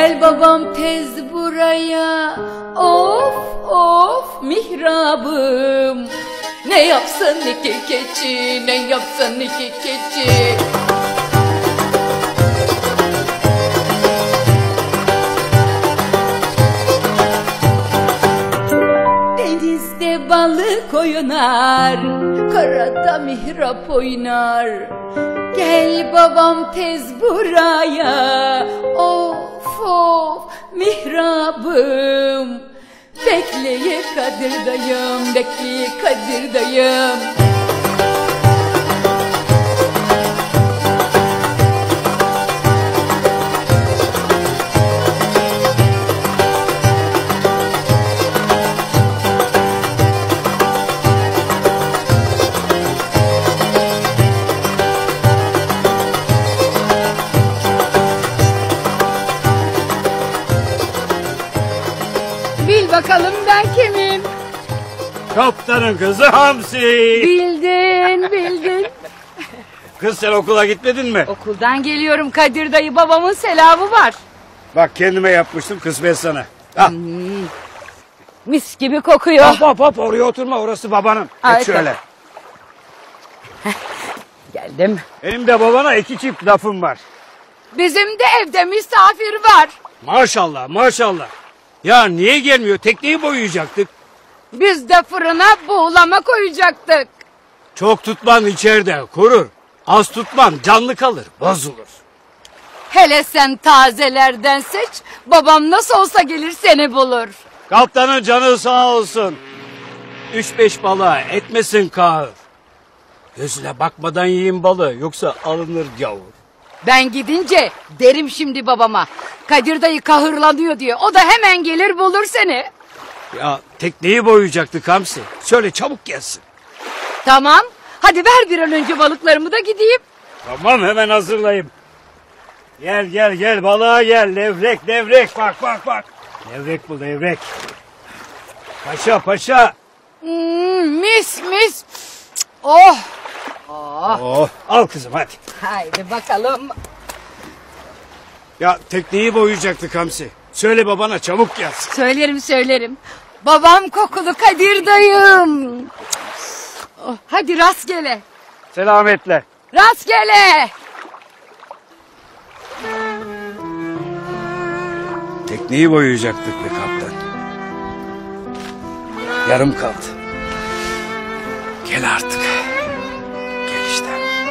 Gel babam tez buraya, of of mihrabım. Ne yapsın iki keçi, ne yapsın iki keçi. Denizde balık oynar, karada mihrap oynar. Gel babam tez buraya, of of mihrabım. Bekleye Kadir dayım, bekleye Kadir dayım. Bil bakalım ben kimim? Kaptanın kızı Hamsi. Bildin, bildin. Kız sen okula gitmedin mi? Okuldan geliyorum Kadir dayı, babamın selamı var. Bak kendime yapmıştım kısmet sana. Al. Mis gibi kokuyor. Hop hop hop oraya oturma, orası babanın. Ay, Geç şöyle. Geldim. Benim de babana iki çift lafım var. Bizim de evde misafir var. Maşallah maşallah. Ya niye gelmiyor? Tekneyi boyayacaktık. Biz de fırına buğulama koyacaktık. Çok tutman içeride kurur. Az tutman canlı kalır, bozulur. Hele sen tazelerden seç, babam nasıl olsa gelir seni bulur. Kaptanın canı sağ olsun. 3-5 balığa etmesin kahır. Gözüne bakmadan yiyin balığı, yoksa alınır gavur. Ben gidince derim şimdi babama, Kadir dayı kahırlanıyor diyor. O da hemen gelir bulur seni. Ya tekneyi boyayacaktık Hamsi. Söyle çabuk gelsin. Tamam, hadi ver bir an önce balıklarımı da gideyim. Tamam hemen hazırlayayım. Gel gel gel balığa gel. Levrek levrek bak bak bak. Levrek bu levrek. Paşa paşa. Mis mis. Oh. Oh, al kızım hadi. Haydi bakalım. Ya tekneyi boyayacaktık Hamsi. Söyle babana çabuk gelsin. Söylerim söylerim. Babam kokulu Kadir dayım. Oh, hadi rastgele. Selametle. Rastgele. Tekneyi boyayacaktık be kaptan. Yarım kaldı. Gel artık. Gel işte.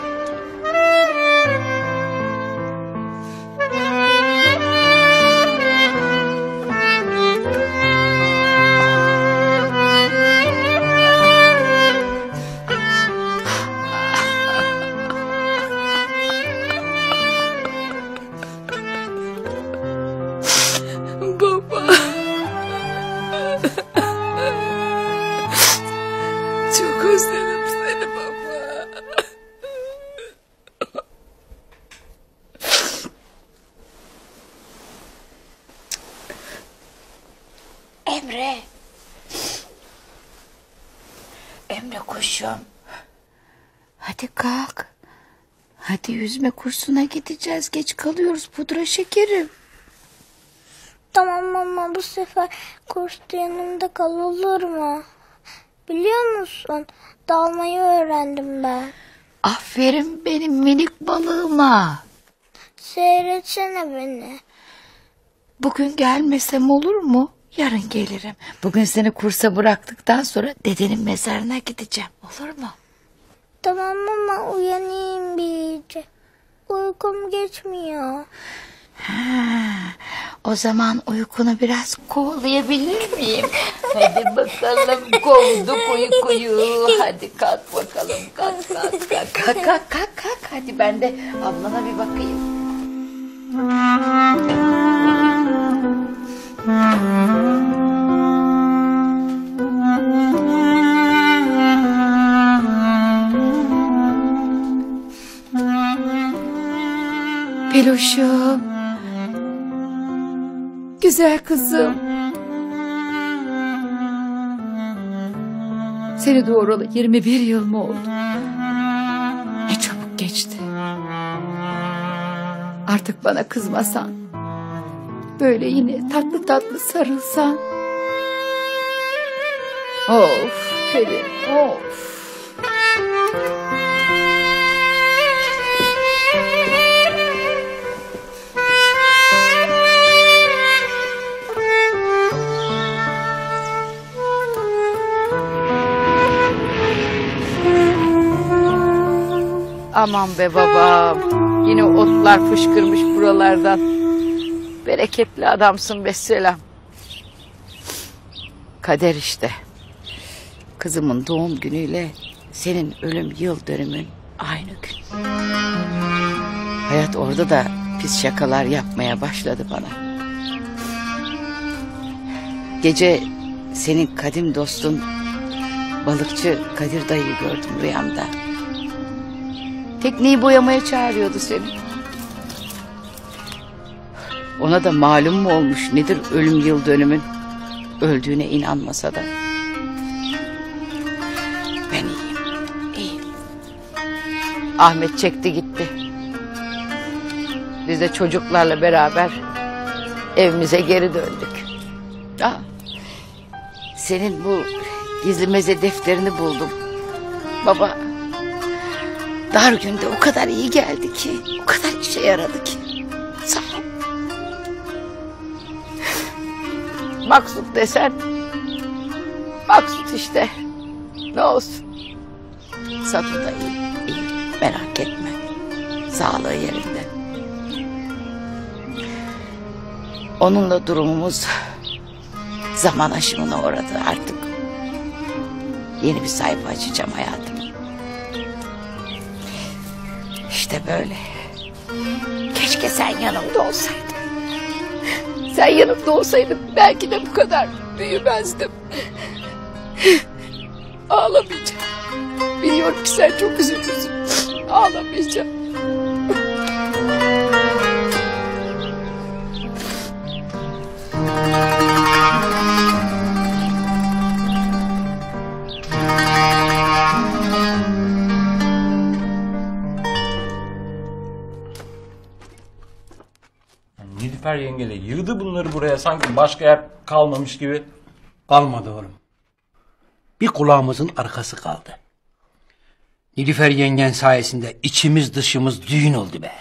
Baba. Çok özledim seni baba. Emre. Emre kuşum. Hadi kalk. Hadi yüzme kursuna gideceğiz. Geç kalıyoruz pudra şekerim. Tamam ama bu sefer kursta yanımda kal, olur mu? Biliyor musun? Dalmayı öğrendim ben. Aferin benim minik balığıma. Seyretsene beni. Bugün gelmesem olur mu? Yarın gelirim. Bugün seni kursa bıraktıktan sonra dedenin mezarına gideceğim. Olur mu? Tamam ama uyanayım bir iyice. Uykum geçmiyor. O zaman uykunu biraz kovalayabilir miyim? Hadi bakalım kovduk uykuyu. Hadi kalk bakalım. Kalk kalk kalk kalk kalk kalk kalk. Hadi ben de ablana bir bakayım. Peloşum. Güzel kızım. Seni doğuralı 21 yıl mı oldu? Ne çabuk geçti. Artık bana kızmasan. böyle yine tatlı tatlı sarılsan. Of Pelin, of. Aman be babam. Yine otlar fışkırmış buralardan. Bereketli adamsın vesselam. Kader işte. Kızımın doğum günüyle senin ölüm yıl dönümün aynı gün. Hayat orada da pis şakalar yapmaya başladı bana. Gece senin kadim dostun balıkçı Kadir dayıyı gördüm rüyamda. Tekneyi boyamaya çağırıyordu seni. Ona da malum mu olmuş nedir ölüm yıl dönümün? Öldüğüne inanmasa da. Ben iyiyim. Ahmet çekti gitti. Biz de çocuklarla beraber evimize geri döndük. Senin bu gizli meze defterini buldum. Baba, dar günde o kadar iyi geldi ki, o kadar işe yaradı ki. Sağ ol. Maksut desen, Maksut işte. Ne olsun. Satu da iyi, merak etme. Sağlığı yerinde. Onunla durumumuz zaman aşımına uğradı artık. Yeni bir sayfa açacağım hayatım. İşte böyle. Keşke sen yanımda olsaydın. Sen yanımda olsaydın belki de bu kadar büyümezdim. Ağlamayacağım. Biliyorum ki sen çok üzülürsün. Ağlamayacağım. Nilüfer yengele yığdı bunları buraya sanki başka yer kalmamış gibi. Kalmadı oğlum. Bir kulağımızın arkası kaldı. Nilüfer yengen sayesinde içimiz dışımız düğün oldu be.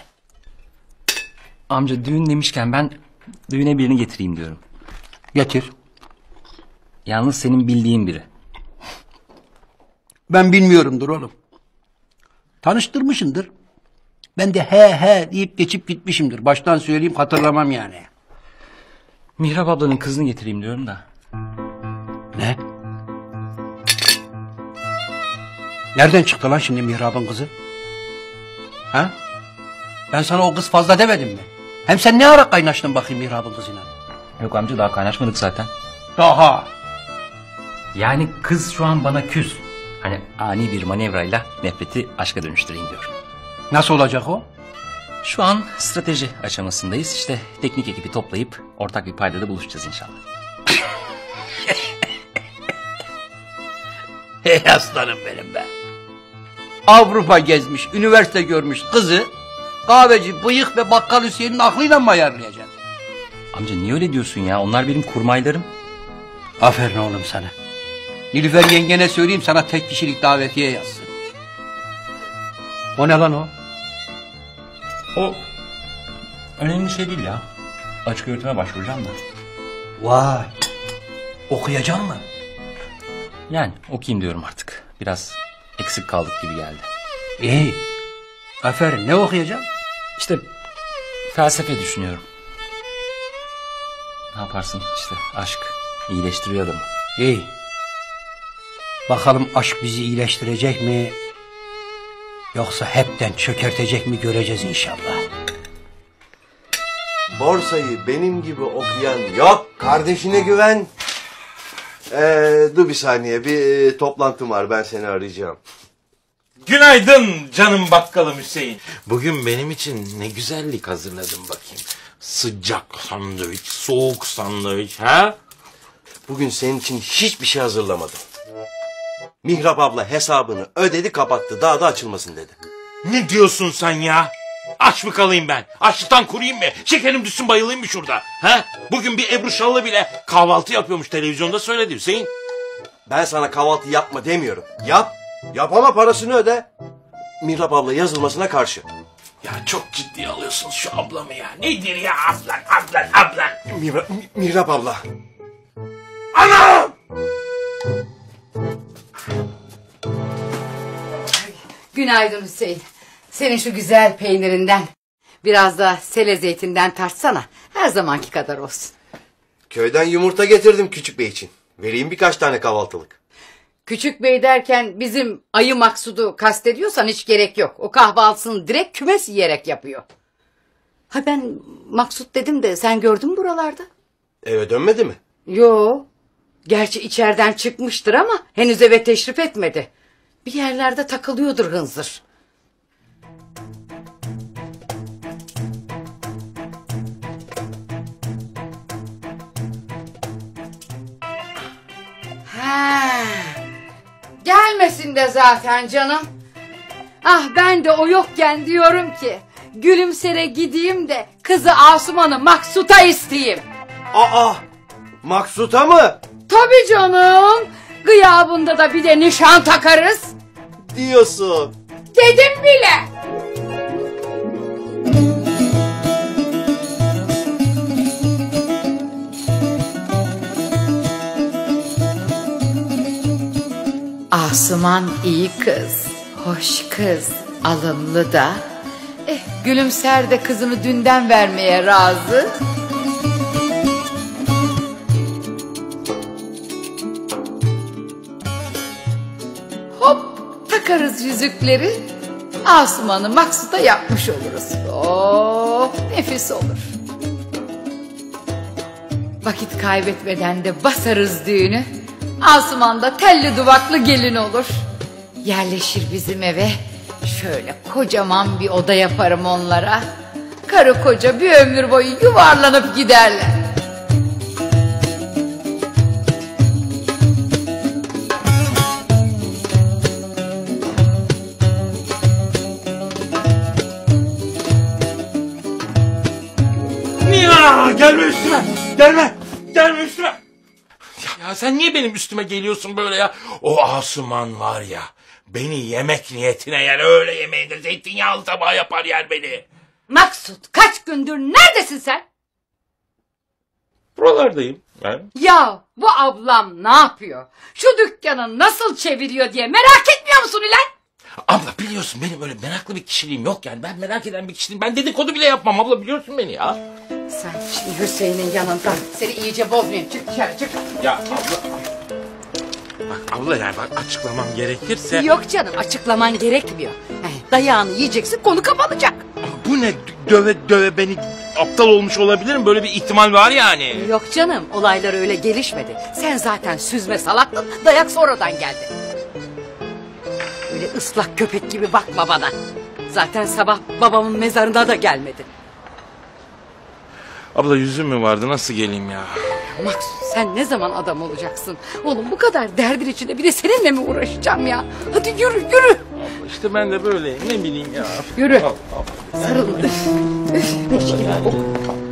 Amca düğün demişken ben düğüne birini getireyim diyorum. Getir. Yalnız senin bildiğin biri. Ben bilmiyorumdur oğlum. Tanıştırmışındır. Ben de he deyip geçip gitmişimdir. Baştan söyleyeyim hatırlamam yani. Mihrap ablanın kızını getireyim diyorum da. Ne? Nereden çıktı lan şimdi Mihrap'ın kızı? Ha? Ben sana o kız fazla demedim mi? Hem sen ne ara kaynaştın bakayım Mihrap'ın kızıyla? Yok amca daha kaynaşmadık zaten. Daha. Yani kız şu an bana küs. Hani ani bir manevrayla nefreti aşka dönüştüreyim diyorum. Nasıl olacak o? Şu an strateji aşamasındayız. İşte teknik ekibi toplayıp ortak bir paydada buluşacağız inşallah. Hey aslanım benim be. Avrupa gezmiş, üniversite görmüş kızı kahveci, bıyık ve bakkal Hüseyin'in aklıyla mı ayarlayacaksın? Amca niye öyle diyorsun ya? Onlar benim kurmaylarım. Aferin oğlum sana. Nilüfer yengene söyleyeyim sana tek kişilik davetiye yazsın. O ne lan o? O önemli şey değil ya. Açık öğretime başvuracağım da. Vay. Okuyacaksın mı? Yani okuyayım diyorum artık. Biraz eksik kaldık gibi geldi. İyi. Aferin. Ne okuyacaksın? İşte felsefe düşünüyorum. Ne yaparsın işte aşk iyileştiriyor adamı. İyi. Bakalım aşk bizi iyileştirecek mi? Yoksa hepten çökertecek mi göreceğiz inşallah. Borsayı benim gibi okuyan yok. Kardeşine güven. Dur bir saniye. Bir toplantım var. Ben seni arayacağım. Günaydın canım bakkalım Hüseyin. Bugün benim için ne güzellik hazırladım bakayım. Sıcak sandviç, soğuk sandviç. Ha? Bugün senin için hiçbir şey hazırlamadım. Mihrap abla hesabını ödedi kapattı. Daha da açılmasın dedi. Ne diyorsun sen ya? Aç mı kalayım ben? Açlıktan kuruyayım mı? Şekerim düşsün bayılayım mı şurada? Ha? Bugün bir Ebru Şallı bile kahvaltı yapıyormuş, televizyonda söyledi Hüseyin. Ben sana kahvaltı yapma demiyorum. Yap. Yap ama parasını öde. Mihrap abla yazılmasına karşı. Ya çok ciddi alıyorsunuz şu ablamı ya. Nedir ya ablan. Mihrap abla. Anam! Günaydın Hüseyin. Senin şu güzel peynirinden biraz da sele zeytinden tartsana. Her zamanki kadar olsun. Köyden yumurta getirdim küçük bey için. Vereyim birkaç tane kahvaltılık. Küçük bey derken bizim ayı Maksud'u kastediyorsan hiç gerek yok. O kahvaltısını direkt kümes yiyerek yapıyor. Ha ben Maksud dedim de sen gördün mü buralarda? Eve dönmedi mi? Yo. Gerçi içeriden çıkmıştır ama henüz eve teşrif etmedi. Bir yerlerde takılıyordur hınzır. Ha. Gelmesin de zaten canım. Ah ben de o yokken diyorum ki Gülümser'e gideyim de kızı Asuman'ı Maksut'a isteyeyim. Aa! Maksut'a mı? Tabii canım. Gıyabında da bir de nişan takarız. Diyorsun. Dedim bile. Asuman iyi kız, hoş kız, alımlı da. Gülümser de kızını dünden vermeye razı. Hop takarız yüzükleri. Asuman'ı Maksut'a yapmış oluruz. Oh nefis olur. Vakit kaybetmeden de basarız düğünü. Asuman da telli duvaklı gelin olur. Yerleşir bizim eve. Şöyle kocaman bir oda yaparım onlara. Karı koca bir ömür boyu yuvarlanıp giderler. Ya gelme üstüme. Gelme üstüme. Ya sen niye benim üstüme geliyorsun böyle ya? O Asuman var ya, beni yemek niyetine yer, öyle yemeğinde zeytinyağlı tabağı yapar yer beni. Maksut kaç gündür neredesin sen? Buralardayım ben. Ya bu ablam ne yapıyor? Şu dükkanı nasıl çeviriyor diye merak etmiyor musun İlay? Abla biliyorsun benim öyle meraklı bir kişiliğim yok yani. Ben merak eden bir kişiliğim. Ben dedikodu bile yapmam abla, biliyorsun beni ya. Sen şimdi Hüseyin'in yanında seni iyice bozmayayım. Çık dışarı çık. Ya abla. Bak abla yani bak açıklamam gerekirse. Yok canım açıklaman gerekmiyor. Dayağını yiyeceksin konu kapanacak. Ama bu ne, döve beni aptal olmuş olabilirim, böyle bir ihtimal var yani. Yok canım olaylar öyle gelişmedi. Sen zaten süzme salaktın, dayak sonradan geldi. Öyle ıslak köpek gibi bakma bana. Zaten sabah babamın mezarına da gelmedin. Abla yüzüm mü vardı, nasıl geleyim ya? Maksut sen ne zaman adam olacaksın? Oğlum bu kadar derdin içinde bir de seninle mi uğraşacağım ya? Hadi yürü yürü. Abla işte ben de böyleyim, ne bileyim ya. Yürü. Al. Sarıldı. Leş gibi koktu.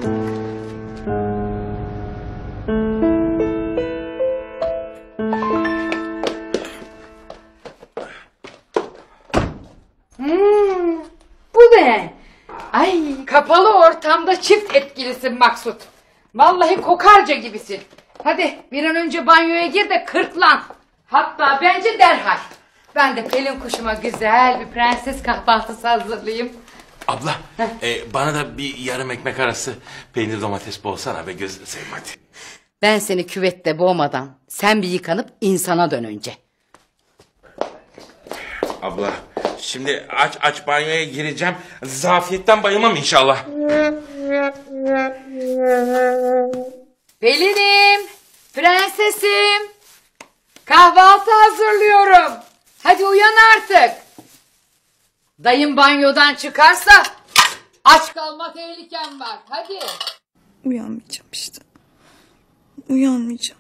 Bu ne? Ay kapalı ortamda çift etkilisin Maksut. Vallahi kokarca gibisin. Hadi bir an önce banyoya gir de kırklan. Hatta bence derhal. Ben de Pelin kuşuma güzel bir prenses kahvaltısı hazırlayayım. Abla bana da bir yarım ekmek arası peynir domates bolsana be, gözünü seveyim hadi. Ben seni küvette boğmadan sen bir yıkanıp insana dön önce. Abla şimdi aç banyoya gireceğim. Zafiyetten bayılmam inşallah. Pelin'im, prensesim. Kahvaltı hazırlıyorum. Hadi uyan artık. Dayım banyodan çıkarsa aç kalma tehlikem var. Hadi. Uyanmayacağım işte. Uyanmayacağım.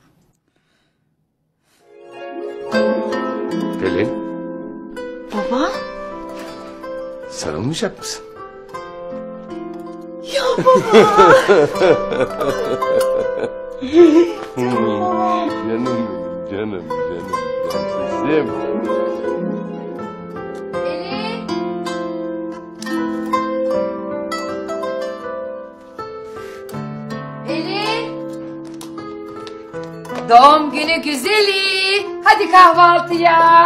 Pelin, Baba? sarılmayacak mısın? Canım prensesim. Elin. Doğum günü güzeli. Hadi kahvaltıya.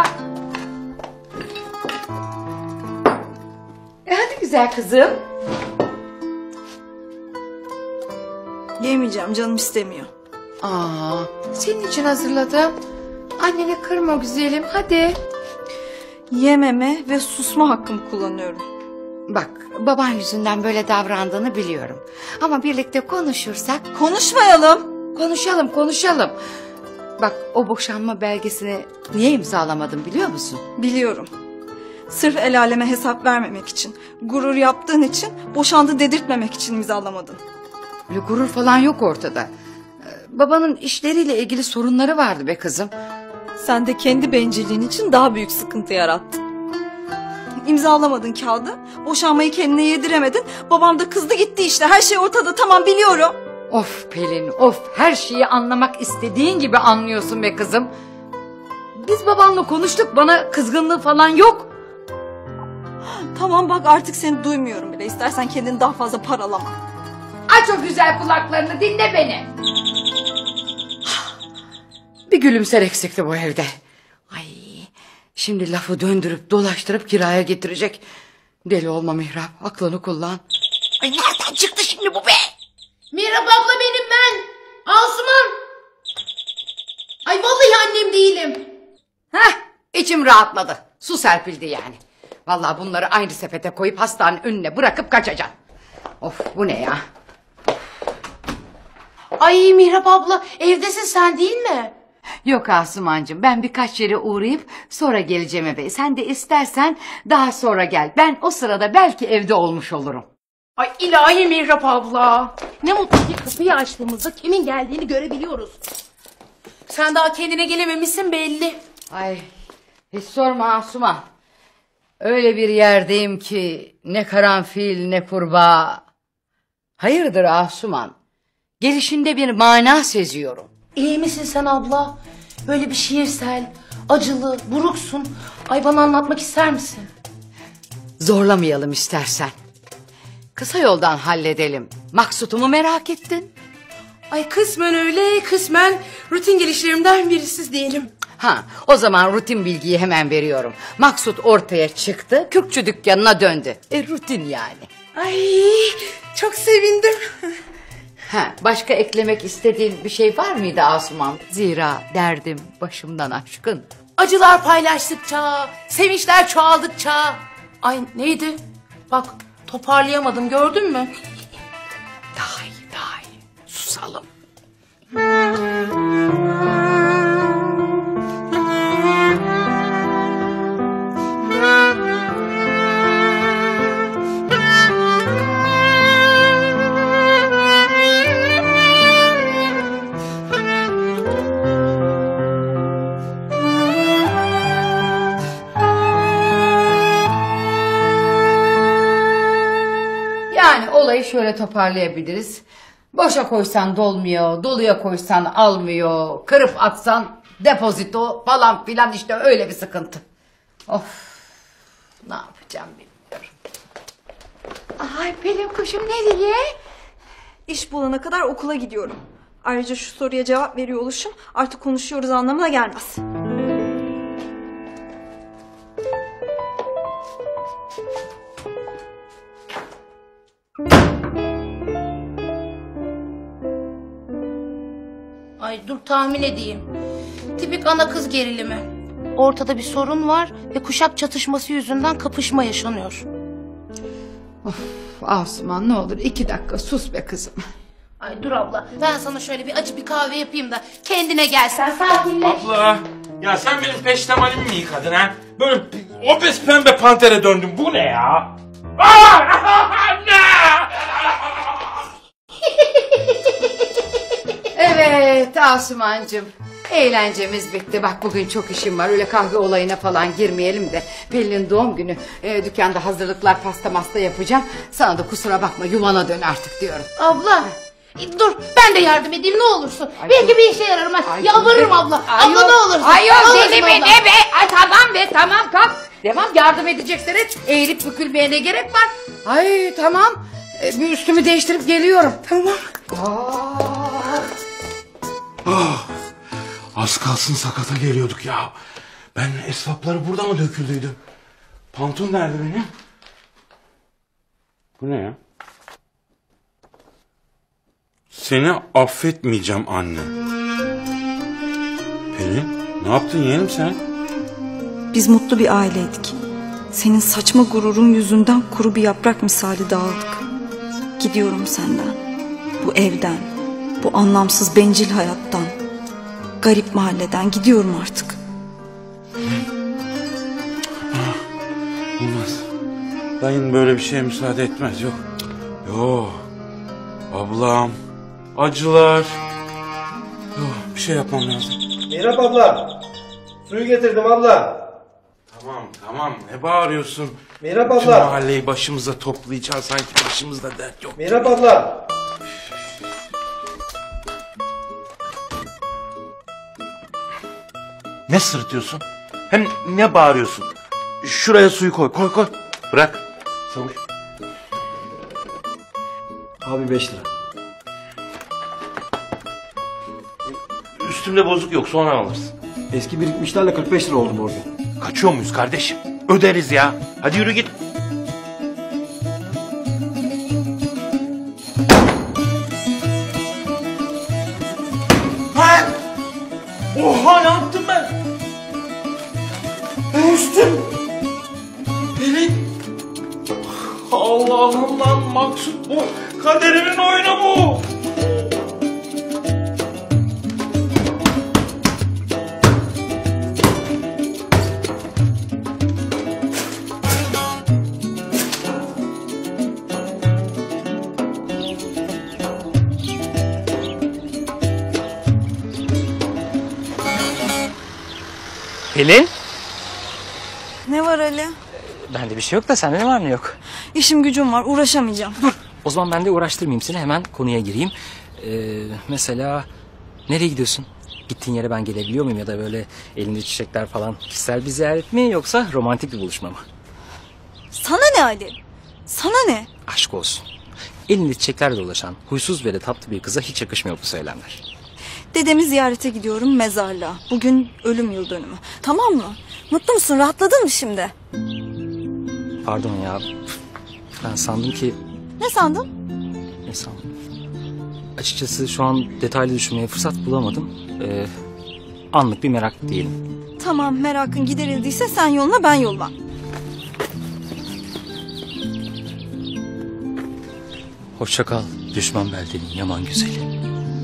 Hadi güzel kızım. Yemeyeceğim, canım istemiyor. Aa, senin için hazırladım. Anneni kırma güzelim, hadi. Yememe ve susma hakkımı kullanıyorum. Bak, baban yüzünden böyle davrandığını biliyorum. Ama birlikte konuşursak... Konuşmayalım. Konuşalım. Bak, o boşanma belgesini niye imzalamadın biliyor musun? Biliyorum. Sırf el aleme hesap vermemek için, gurur yaptığın için, boşandı dedirtmemek için imzalamadın. Öyle gurur falan yok ortada. Babanın işleriyle ilgili sorunları vardı be kızım. Sen de kendi bencilliğin için daha büyük sıkıntı yarattın. İmzalamadın kağıdı, boşanmayı kendine yediremedin, babam da kızdı gitti işte, her şey ortada, tamam biliyorum. Of Pelin, of, her şeyi anlamak istediğin gibi anlıyorsun be kızım. Biz babanla konuştuk, bana kızgınlığı falan yok. Tamam bak, artık seni duymuyorum bile, istersen kendini daha fazla paralama. Aç o güzel kulaklarını, dinle beni. Bir gülümser eksikti bu evde. Ay, şimdi lafı döndürüp dolaştırıp kiraya getirecek. Deli olma Mihrap, aklını kullan. Ay nereden çıktı şimdi bu be? Mihrap abla benim ben. Asuman. Ay vallahi annem değilim. Heh, içim rahatladı. Su serpildi yani. Vallahi bunları aynı sepete koyup hastanenin önüne bırakıp kaçacağım. Of, bu ne ya? Ay Mihrap abla evdesin sen değil mi? Yok Asumancığım, ben birkaç yere uğrayıp sonra geleceğim eve. Sen de istersen daha sonra gel. Ben o sırada belki evde olmuş olurum. Ay ilahi Mihrap abla. Ne mutlu ki kapıyı açtığımızda kimin geldiğini görebiliyoruz. Sen daha kendine gelememişsin belli. Ay, hiç sorma Asuman. Öyle bir yerdeyim ki ne karanfil ne kurbağa. Hayırdır Asuman? Gelişinde bir mana seziyorum. İyi misin sen abla? Böyle bir şiirsel, acılı, buruksun. Ay bana anlatmak ister misin? Zorlamayalım istersen. Kısa yoldan halledelim. Maksutumu merak ettin. Ay kısmen öyle, kısmen rutin gelişlerimden birisi diyelim. Ha, o zaman rutin bilgiyi hemen veriyorum. Maksut ortaya çıktı, kürkçü dükkanına döndü. Rutin yani. Ay çok sevindim. Ha, başka eklemek istediğin bir şey var mıydı Asuman? Zira derdim başımdan aşkın. Acılar paylaştıkça, sevinçler çoğaldıkça. Ay neydi? Bak toparlayamadım gördün mü? Daha iyi. Susalım. Yani olayı şöyle toparlayabiliriz. Boşa koysan dolmuyor, doluya koysan almıyor, kırıp atsan depozito falan filan, işte öyle bir sıkıntı. Of, ne yapacağım bilmiyorum. Ay Pelin kuşum nereye? İş bulana kadar okula gidiyorum. Ayrıca şu soruya cevap veriyor oluşum artık konuşuyoruz anlamına gelmez. Ay dur tahmin edeyim. Tipik ana kız gerilimi. Ortada bir sorun var ve kuşak çatışması yüzünden kapışma yaşanıyor. Of Asuman, ne olur 2 dakika sus be kızım. Ay dur abla ben sana şöyle bir acı bir kahve yapayım da kendine gelsen sakinleş. Abla ya sen benim peştemalimi mi yıkadın ha? Böyle obez pembe pantere döndüm. Bu ne ya? Anne! Evet Asumancığım, Eğlencemiz bitti. Bak bugün çok işim var. Öyle kahve olayına falan girmeyelim de. Pelin'in doğum günü. Dükkanda hazırlıklar, pasta masta yapacağım. Sana da kusura bakma, yuvana dön artık diyorum. Abla dur ben de yardım edeyim ne olursun. Belki bir işe yararım. Yalvarırım abla. Abla ne olursun. Ay yok Ne olursun deli mi abla. ne be? Ay tamam be, tamam kalk. Devam, yardım edeceksen et. Eğilip bükülmeye ne gerek var? Ay tamam. Bir üstümü değiştirip geliyorum. Tamam. Az kalsın sakata geliyorduk ya. Ben esvapları burada mı döküldüydü? Pantun nerede benim? Bu ne ya? Seni affetmeyeceğim anne. Pelin, ne yaptın yeğenim sen? Biz mutlu bir aileydik. Senin saçma gururun yüzünden kuru bir yaprak misali dağıldık. Gidiyorum senden. Bu evden, bu anlamsız bencil hayattan, garip mahalleden gidiyorum artık. Olmaz. Dayın böyle bir şeye müsaade etmez, yok. Yok. Ablam. Acılar. Yok, bir şey yapmam lazım. Meyrap abla. Suyu getirdim abla. Tamam. Ne bağırıyorsun? Meyrap Bütün abla. mahalleyi başımıza toplayacağız. Sanki başımızda dert yok. Meyrap abla. Ne sırıtıyorsun? Hem ne bağırıyorsun? Şuraya suyu koy. Koy. Bırak. Savuş. Abi 5 lira. Üstümde bozuk yok, sonra alırsın. Eski birikmişlerle 45 lira oldu borcu. Kaçıyor muyuz kardeşim? Öderiz ya. Hadi yürü git. Ha! Oha, ne yaptım ben? Üstüm. Pelin. Allah'ım lan, Maksut bu. Kaderimin oyunu bu. Pelin? Ne var Ali? Bende bir şey yok da sende ne var ne yok? İşim gücüm var, uğraşamayacağım. O zaman ben de uğraştırmayayım seni, hemen konuya gireyim. Mesela nereye gidiyorsun? Gittiğin yere ben gelebiliyor muyum, ya da böyle elinde çiçekler falan, kişisel bir ziyaret mi yoksa romantik bir buluşma mı? Sana ne Ali? Sana ne? Aşk olsun. Elinde çiçeklerle dolaşan huysuz ve de tatlı bir kıza hiç yakışmıyor bu söylemler. Dedemi ziyarete gidiyorum mezarlığa. Bugün ölüm yıl dönümü. Tamam mı? Mutlu musun? Rahatladın mı şimdi? Pardon ya. Ben sandım ki... Ne sandın? Ne sandım? Açıkçası şu an detaylı düşünmeye fırsat bulamadım. Anlık bir merak diyelim. Tamam, merakın giderildiyse sen yoluna, ben yoluma. Hoşça kal düşman beldenin yaman güzeli.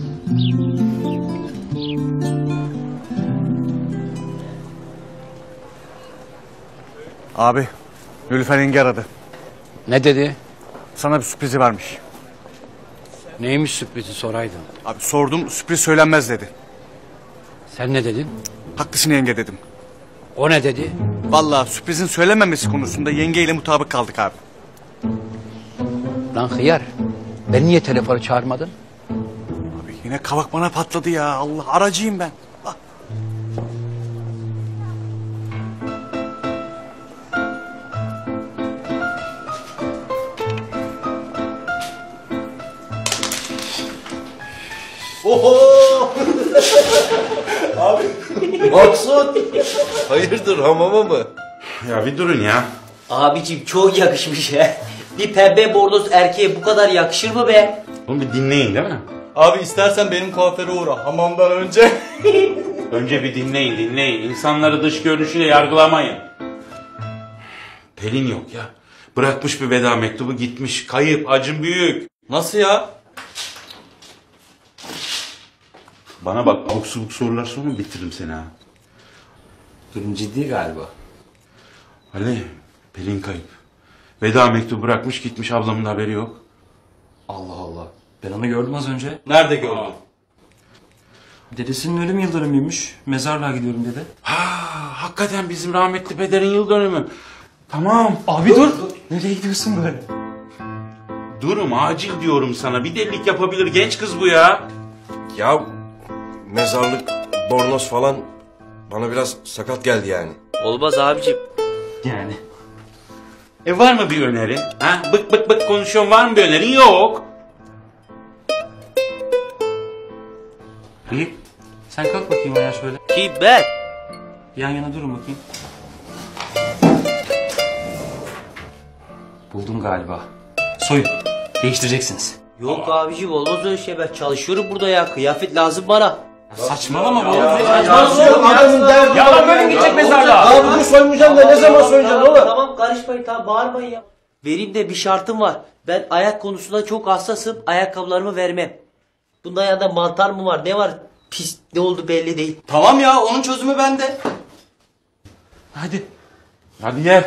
Abi, Nülüfer yenge aradı. Ne dedi? Sana bir sürprizi varmış. Neymiş sürprizi soraydın. Abi sordum, sürpriz söylenmez dedi. Sen ne dedin? Haklısın yenge dedim. O ne dedi? Vallahi sürprizin söylenmemesi konusunda yengeyle mutabık kaldık abi. Lan hıyar. Beni niye telefona çağırmadın? Abi yine kavak bana patladı ya. Allah, aracıyım ben. Ah. Oho! Abi. Maksut. Hayırdır, hamama mı? Ya bir durun ya. Abicim çok yakışmış ya. Bir pembe bornoz erkeğe bu kadar yakışır mı be? Oğlum bir dinleyin değil mi? Abi istersen benim kuaföre uğra hamamdan önce. Önce bir dinleyin. İnsanları dış görünüşüyle yargılamayın. Pelin yok ya. Bırakmış bir veda mektubu, gitmiş. Kayıp, acım büyük. Nasıl ya? Bana bak, abuk subuk sorular sonra bitiririm seni ha. Durum ciddi galiba. Ali, Pelin kayıp. Veda mektubu bırakmış gitmiş, ablamın haberi yok. Allah Allah. Ben onu gördüm az önce. Nerede gördün? Dedesinin ölüm yıl dönümüymüş. Mezarlığa gidiyorum dedi. Ha, hakikaten bizim rahmetli pederin yıl dönümü. Tamam. Abi dur. Nereye gidiyorsun böyle? Durum acil diyorum sana. Bir delilik yapabilir genç kız bu ya. Ya mezarlık, bornoz falan bana biraz sakat geldi yani. Olmaz abicim. Yani. Var mı bir önerin? Ha? Bık bık bık konuşuyorum, var mı bir önerin? Yok. Bıyık. Sen kalk bakayım ayağa şöyle. Kim ben? Yan yana durun bakayım. Buldum galiba. Soyun. Değiştireceksiniz. Yok abicim olmaz öyle şey. Ben çalışıyorum burada ya. Kıyafet lazım bana. Saçmalama oğlum. Adamın derdi Ya bak böyle mi gidecek mezarlığa? Abi bugün soymayacağım da ne zaman soyacaksın oğlum? Tamam karışmayın, tamam bağırmayın ya. Vereyim de bir şartım var. Ben ayak konusunda çok hassasım. Ayakkabılarımı vermem. Bunda ayağında mantar mı var ne var? Pis ne oldu belli değil. Tamam ya, onun çözümü bende. Hadi. Hadi gel.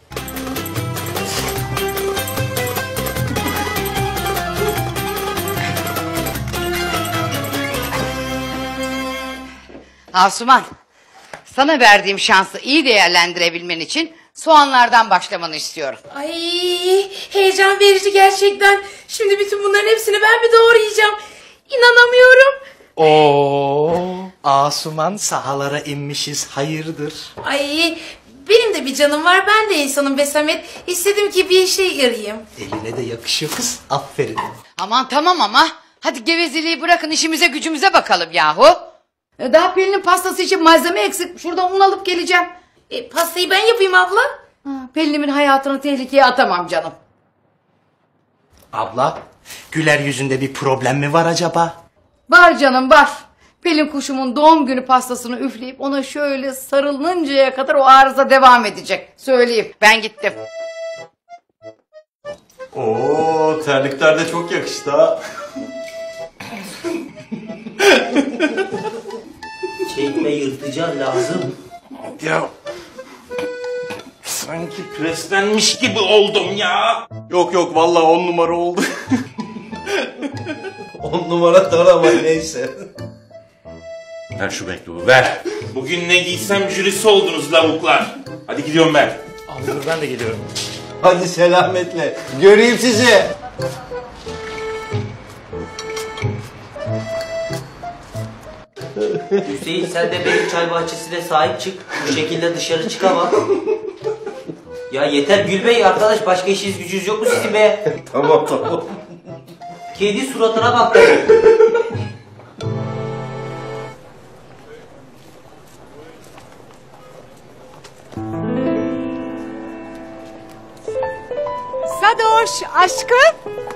Asuman, sana verdiğim şansı iyi değerlendirebilmen için soğanlardan başlamanı istiyorum. Ay heyecan verici gerçekten. Şimdi bütün bunların hepsini ben mi doğrayacağım? İnanamıyorum. Asuman sahalara inmişiz hayırdır? Ay benim de bir canım var. Ben de insanım be Samet. İstedim ki bir işe yarayayım. Eline de yakışıyor kız, aferin. Aman tamam ama hadi gevezeliği bırakın, işimize gücümüze bakalım yahu. Daha Pelin'in pastası için malzeme eksik. Şuradan un alıp geleceğim. Pastayı ben yapayım abla. Pelin'imin hayatını tehlikeye atamam canım. Abla, güler yüzünde bir problem mi var acaba? Var canım var. Pelin kuşumun doğum günü pastasını üfleyip ona şöyle sarılıncaya kadar o arıza devam edecek. Söyleyeyim, ben gittim. Oo, terlikler de çok yakıştı ha. Çekme yırtıcan lazım. Ya sanki preslenmiş gibi oldum ya. Yok yok vallahi 10 numara oldu. 10 numara dar ama neyse. Ver şu mektubu ver. Bugün ne giysem jürisi oldunuz lavuklar. Hadi gidiyorum ben. Abi dur ben de geliyorum. Hadi selametle. Göreyim sizi. Hüseyin sen de benim çay bahçesine sahip çık. Bu şekilde dışarı çıkamam. Ya yeter gülmeyin arkadaş. Başka işiniz gücünüz yok mu sizin be? Tamam tamam. Kedi suratına bak tabii. Sadoş aşkım.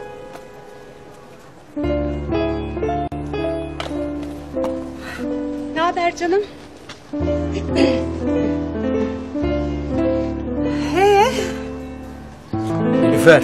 Ne haber canım? Nilüfer.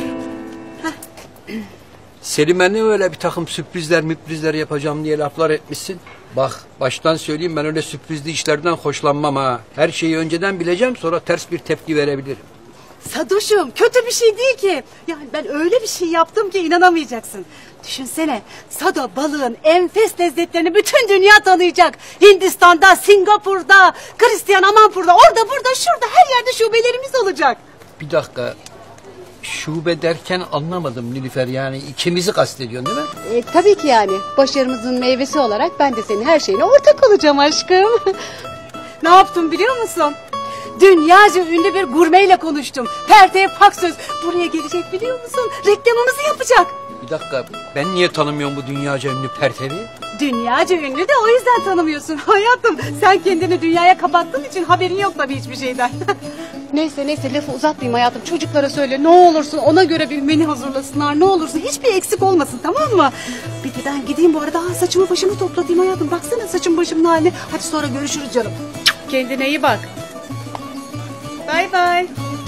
Selim'e ne öyle bir takım sürprizler yapacağım diye laflar etmişsin. Bak baştan söyleyeyim, ben öyle sürprizli işlerden hoşlanmam ha. Her şeyi önceden bileceğim, sonra ters bir tepki verebilirim. Sadoş'um kötü bir şey değil ki. Yani ben öyle bir şey yaptım ki inanamayacaksın. Düşünsene Sado balığın enfes lezzetlerini bütün dünya tanıyacak. Hindistan'da, Singapur'da, Hristiyan Amanpur'da, orada burada şurada her yerde şubelerimiz olacak. Bir dakika, şube derken anlamadım Nilüfer, yani ikimizi kastediyorsun değil mi? Tabii ki yani başarımızın meyvesi olarak ben de senin her şeyine ortak olacağım aşkım. Ne yaptım biliyor musun? Dünyaca ünlü bir gurmeyle konuştum. Pertev Paksöz buraya gelecek biliyor musun? Reklamımızı yapacak. Bir dakika, ben niye tanımıyorum bu dünyaca ünlü Pertev'i? Dünyaca ünlü de o yüzden tanımıyorsun hayatım. Sen kendini dünyaya kapattığın için haberin yok tabii hiçbir şeyden. Neyse lafı uzatmayayım hayatım. Çocuklara söyle ne olursun ona göre bir menü hazırlasınlar. Ne olursun hiçbir eksik olmasın tamam mı? Bir de ben gideyim bu arada saçımı başımı toplatayım hayatım. Baksana saçım başımın haline. Hadi sonra görüşürüz canım. Kendine iyi bak. Bay bay.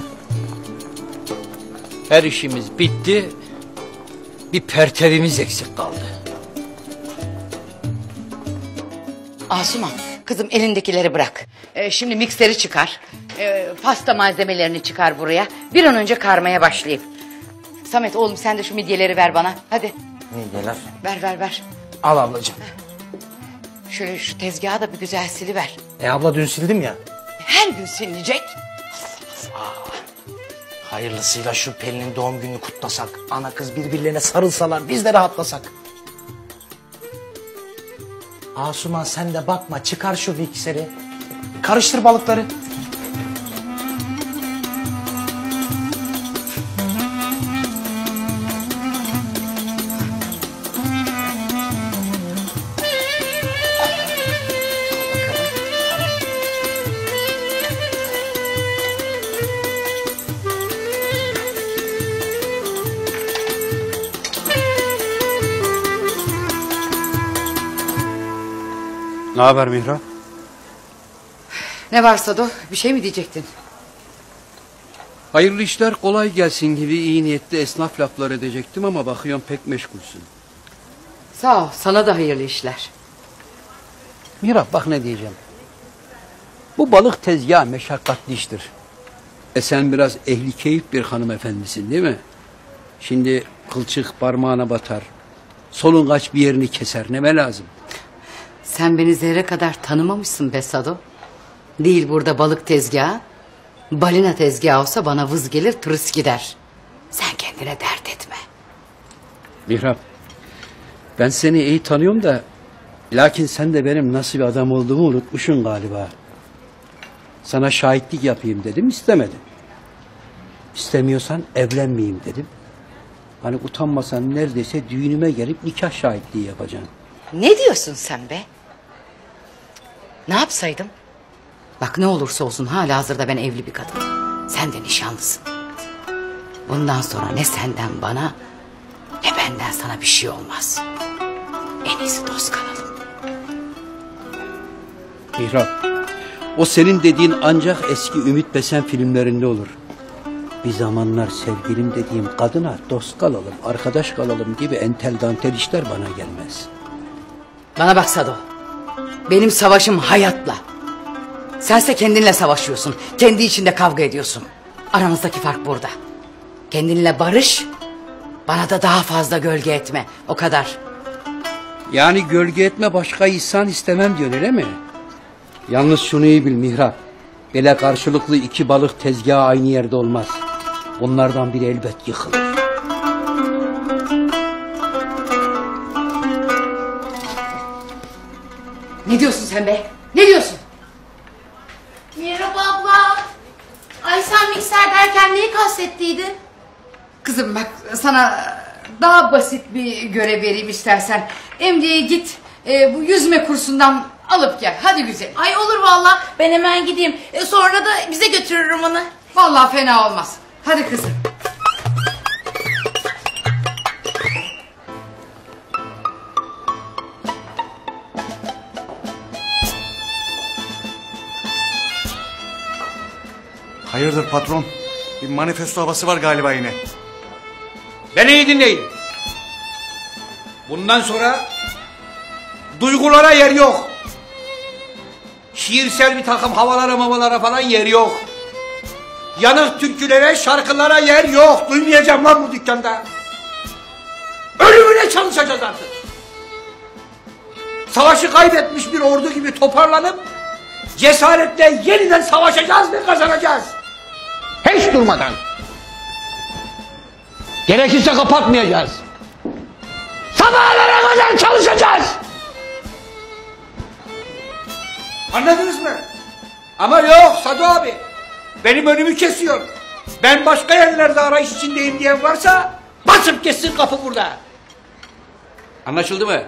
Her işimiz bitti. Bir Pertev'imiz eksik kaldı. Asuman, kızım elindekileri bırak. Şimdi mikseri çıkar. Pasta malzemelerini çıkar buraya. Bir an önce karmaya başlayayım. Samet oğlum sen de şu midyeleri ver bana. Hadi. Midyeler. Ver. Al ablacığım. şöyle şu tezgahı da bir güzel siliver. Abla dün sildim ya. Her gün silinecek. Hayırlısıyla şu Pelin'in doğum gününü kutlasak. Ana kız birbirlerine sarılsalar biz de rahatlasak. Asuman sen de bakma çıkar şu mikseri. Karıştır balıkları. Ne haber Mihra? Ne var Sado? Bir şey mi diyecektin? Hayırlı işler kolay gelsin gibi iyi niyetli esnaf laflar edecektim ama bakıyorum pek meşgulsün. Sağ ol. Sana da hayırlı işler. Mihra bak ne diyeceğim. Bu balık tezgahı meşakkatli iştir. Sen biraz ehli keyif bir hanımefendisin değil mi? Şimdi kılçık parmağına batar. Solungaç bir yerini keser. Neme lazım? Sen beni zerre kadar tanımamışsın be Sado. Değil burada balık tezgahı. Balina tezgahı olsa bana vız gelir tırıs gider. Sen kendine dert etme. Mihrap, ben seni iyi tanıyorum da lakin sen de benim nasıl bir adam olduğumu unutmuşsun galiba. Sana şahitlik yapayım dedim, istemedin. İstemiyorsan evlenmeyeyim dedim. Hani utanmasan neredeyse düğünüme gelip nikah şahitliği yapacaksın. Ne diyorsun sen be? Ne yapsaydım? Bak ne olursa olsun hala hazırda ben evli bir kadınım. Sen de nişanlısın. Bundan sonra ne senden bana ne benden sana bir şey olmaz. En iyisi dost kalalım. Mihrap, o senin dediğin ancak eski Ümit Besen filmlerinde olur. Bir zamanlar sevgilim dediğim kadına dost kalalım, arkadaş kalalım gibi entel dantel işler bana gelmez. Bana bak Sado. Benim savaşım hayatla. Sense kendinle savaşıyorsun. Kendi içinde kavga ediyorsun. Aramızdaki fark burada. Kendinle barış. Bana da daha fazla gölge etme. O kadar. Yani gölge etme başka insan istemem diyorsun öyle mi? Yalnız şunu iyi bil Mihrap. Böyle karşılıklı iki balık tezgahı aynı yerde olmaz. Onlardan biri elbet yıkılır. Ne diyorsun sen be? Ne diyorsun? Mihrap abla. Ay sen mikser derken neyi kastettiydin? Kızım bak sana daha basit bir görev vereyim istersen. Emre'ye git bu yüzme kursundan alıp gel. Hadi güzel. Ay olur valla. Ben hemen gideyim. Sonra da bize götürürüm onu. Vallahi fena olmaz. Hadi kızım. Hayırdır patron? Bir manifesto havası var galiba yine. Beni iyi dinleyin. Bundan sonra duygulara yer yok. Şiirsel bir takım havalara falan yer yok. Yanık türkülere, şarkılara yer yok. Duymayacağım lan bu dükkanda. Ölümüne çalışacağız artık. Savaşı kaybetmiş bir ordu gibi toparlanıp cesaretle yeniden savaşacağız ve kazanacağız. Hiç durmadan. Gerekirse kapatmayacağız. Sabahlara kadar çalışacağız. Anladınız mı? Ama yok Sadu abi. Benim önümü kesiyor. Ben başka yerlerde arayış içindeyim diyen varsa basıp kessin kapı burada. Anlaşıldı mı?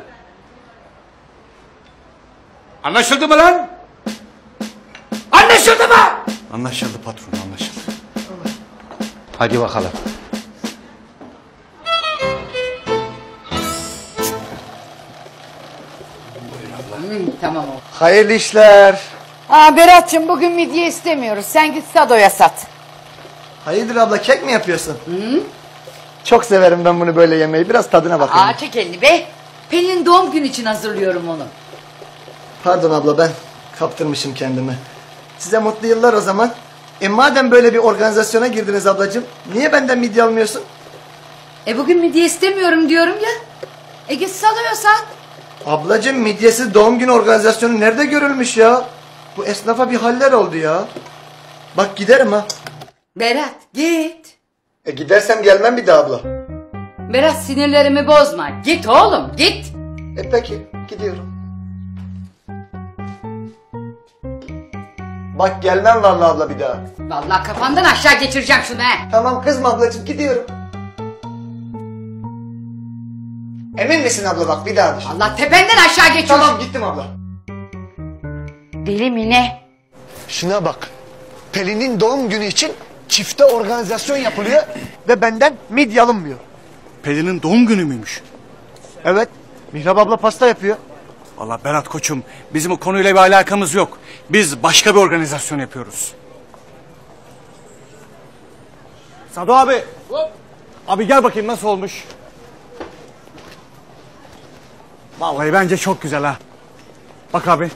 Anlaşıldı mı lan? Anlaşıldı mı? Anlaşıldı patron, anlaşıldı. Hadi bakalım. Tamam oldu. Hayırlı işler. Berat'cığım bugün midye istemiyoruz. Sen git Sado'ya sat. Hayırdır abla, kek mi yapıyorsun? Hı? Çok severim ben bunu böyle yemeyi. Biraz tadına bakayım. Çek elini be. Pelin'in doğum günü için hazırlıyorum onu. Pardon abla, ben kaptırmışım kendimi. Size mutlu yıllar o zaman. Madem böyle bir organizasyona girdiniz ablacığım, niye benden midye almıyorsun? Bugün midye istemiyorum diyorum ya. Git Sado'ya sat. Ablacığım midyesiz doğum günü organizasyonu nerede görülmüş ya? Bu esnafa bir haller oldu ya. Bak giderim ha. Berat git. Gidersem gelmem bir daha abla. Berat sinirlerimi bozma. Git oğlum git. Peki gidiyorum. Bak gelmem vallahi abla bir daha. Vallahi kafandan aşağı geçireceğim şunu he. Tamam kızma ablacığım gidiyorum. Emin misin abla bak bir daha düşün. Allah tependen aşağı geçiyorum. Tamam gittim abla. Deli mi ne? Şuna bak. Pelin'in doğum günü için çifte organizasyon yapılıyor ve benden midye alınmıyor. Pelin'in doğum günü müymüş? Evet. Mihrap abla pasta yapıyor. Vallahi Berat koçum, bizim o konuyla bir alakamız yok. Biz başka bir organizasyon yapıyoruz. Sado abi. Abi gel bakayım nasıl olmuş? Vallahi bence çok güzel ha. Bak abi.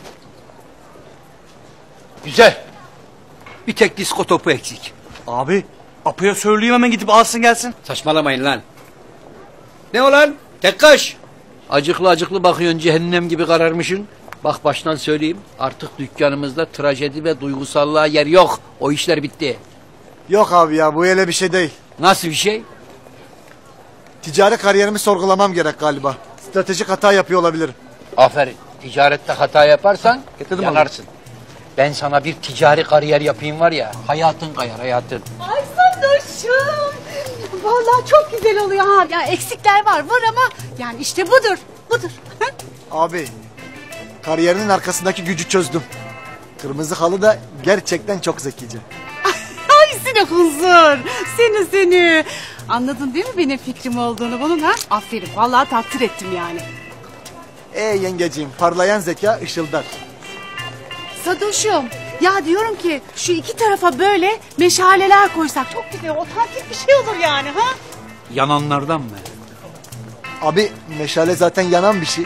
Güzel. Bir tek disko topu eksik. Abi, Apo'ya söyleyeyim hemen gidip alsın gelsin. Saçmalamayın lan. Ne o lan? Tek kaş. Acıklı acıklı bakıyorsun, cehennem gibi kararmışsın. Bak baştan söyleyeyim, artık dükkanımızda trajedi ve duygusallığa yer yok. O işler bitti. Yok abi ya bu öyle bir şey değil. Nasıl bir şey? Ticari kariyerimi sorgulamam gerek galiba. Stratejik hata yapıyor olabilirim. Aferin. Ticarette hata yaparsan Getirdim yanarsın. Ben sana bir ticari kariyer yapayım var ya, hayatın kayar hayatın. Ay Sadoş'um. Vallahi çok güzel oluyor ha. Ya eksikler var ama yani işte budur. Budur. Abi kariyerinin arkasındaki gücü çözdüm. Kırmızı halı da gerçekten çok zekice. Ay seni huzur. Seni. Anladın değil mi benim fikrim olduğunu bunun ha? Aferin. Vallahi takdir ettim yani. Yengeciğim parlayan zeka ışıldar. Sadoş'um ya diyorum ki şu iki tarafa böyle meşaleler koysak çok güzel otantik bir şey olur yani ha? Yananlardan mı? Abi meşale zaten yanan bir şey.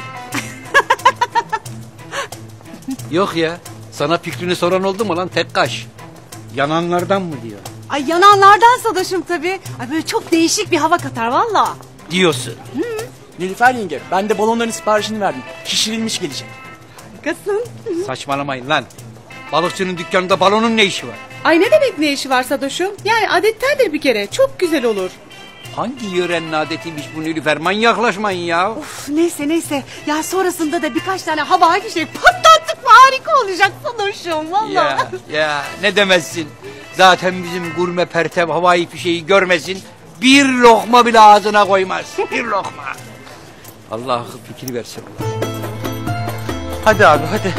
Yok ya, sana fikrini soran oldu mu lan tek kaş? Yananlardan mı diyor? Ay yananlardan Sadoş'um tabii. Ay böyle çok değişik bir hava katar valla. Diyorsun. Nilüfer yenge, ben de balonların siparişini verdim. Şişirilmiş gelecek. Harikasın. Saçmalamayın lan. Balıkçının dükkanında balonun ne işi var? Ay ne demek ne işi var Sadoş'um? Yani adettendir bir kere. Çok güzel olur. Hangi yörenin adetiymiş bu Nilüfer? Manyaklaşmayın ya. Of neyse. Ya sonrasında da birkaç tane havai fişek patlattık mı harika olacak Sadoş'um valla. Ya ne demezsin. Zaten bizim gurme pertev havai fişeği görmesin. Bir lokma bile ağzına koymaz. Bir lokma. Allah akıl fikri versin. Hadi abi hadi.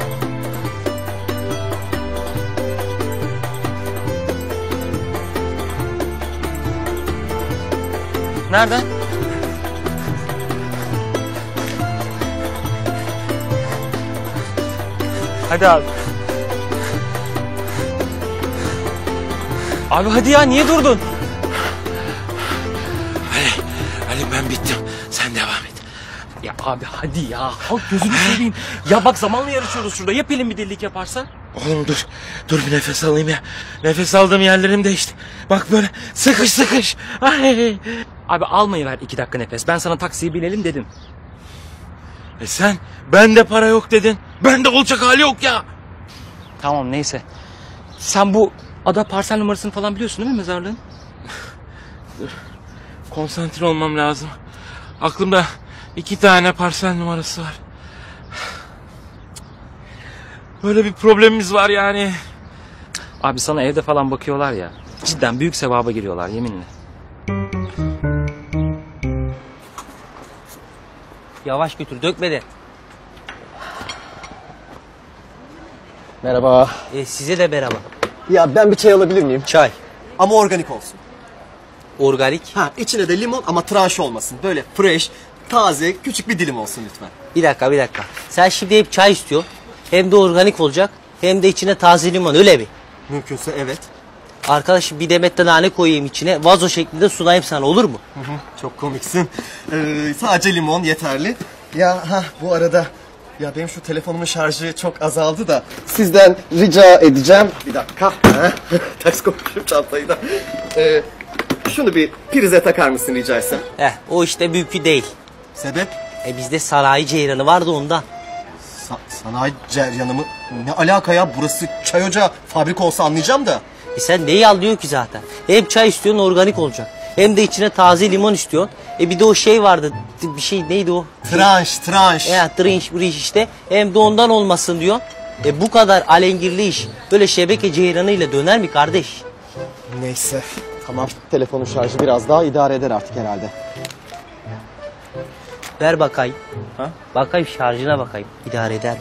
Nereden? Hadi abi. Abi hadi ya niye durdun? Ali ben bittim. Sen devam et. Ya abi hadi ya. Kalk gözünü seveyim. Ya bak zamanla yarışıyoruz şurada. Ya Pelin bir delilik yaparsa? Oğlum dur bir nefes alayım ya. Nefes aldığım yerlerim değişti. Bak böyle sıkış. Ay. Abi almayı ver 2 dakika nefes. Ben sana taksiye binelim dedim. Sen bende para yok dedin. Bende olacak hali yok ya. Tamam neyse. Sen bu ada parsel numarasını falan biliyorsun değil mi mezarlığın? Dur. Konsantre olmam lazım. Aklımda 2 tane parsel numarası var. Böyle bir problemimiz var yani. Abi sana evde falan bakıyorlar ya. Cidden büyük sevaba giriyorlar yeminle. Yavaş götür dökme de. Merhaba. Size de merhaba. Ya ben bir çay alabilir miyim? Çay. Ama organik olsun. Organik? Ha içine de limon ama tranş olmasın. Böyle fresh, taze, küçük bir dilim olsun lütfen. Bir dakika. Sen şimdi hep çay istiyorsun. Hem de organik olacak. Hem de içine taze limon öyle mi? Mümkünse evet. Arkadaşım bir demet de nane koyayım içine. Vazo şeklinde sunayım sana olur mu? Çok komiksin. Sadece limon yeterli. Ya bu arada ya benim şu telefonumun şarjı çok azaldı da sizden rica edeceğim. Bir dakika. Ters koymuşum çantayı da. Şunu bir prize takar mısın rica etsem? O işte mümkün değil. Sebep? Bizde sanayi ceyranı vardı ondan. Sanayi ceryanı mı? Ne alaka ya? Burası çay ocağı. Fabrika olsa anlayacağım da. Sen neyi anlıyorsun ki zaten? Hem çay istiyorsun organik olacak. Hem de içine taze limon istiyorsun. Bir de o şey vardı. Bir şey neydi o? Tranş. Ya tranş bu iş işte. Hem de ondan olmasın diyorsun. Bu kadar alengirli iş böyle şebeke ceyranıyla döner mi kardeş? Neyse. Tamam. Telefonun şarjı biraz daha idare eder artık herhalde. Ver bakayım. Ha? Bakayım şarjına bakayım. İdare eder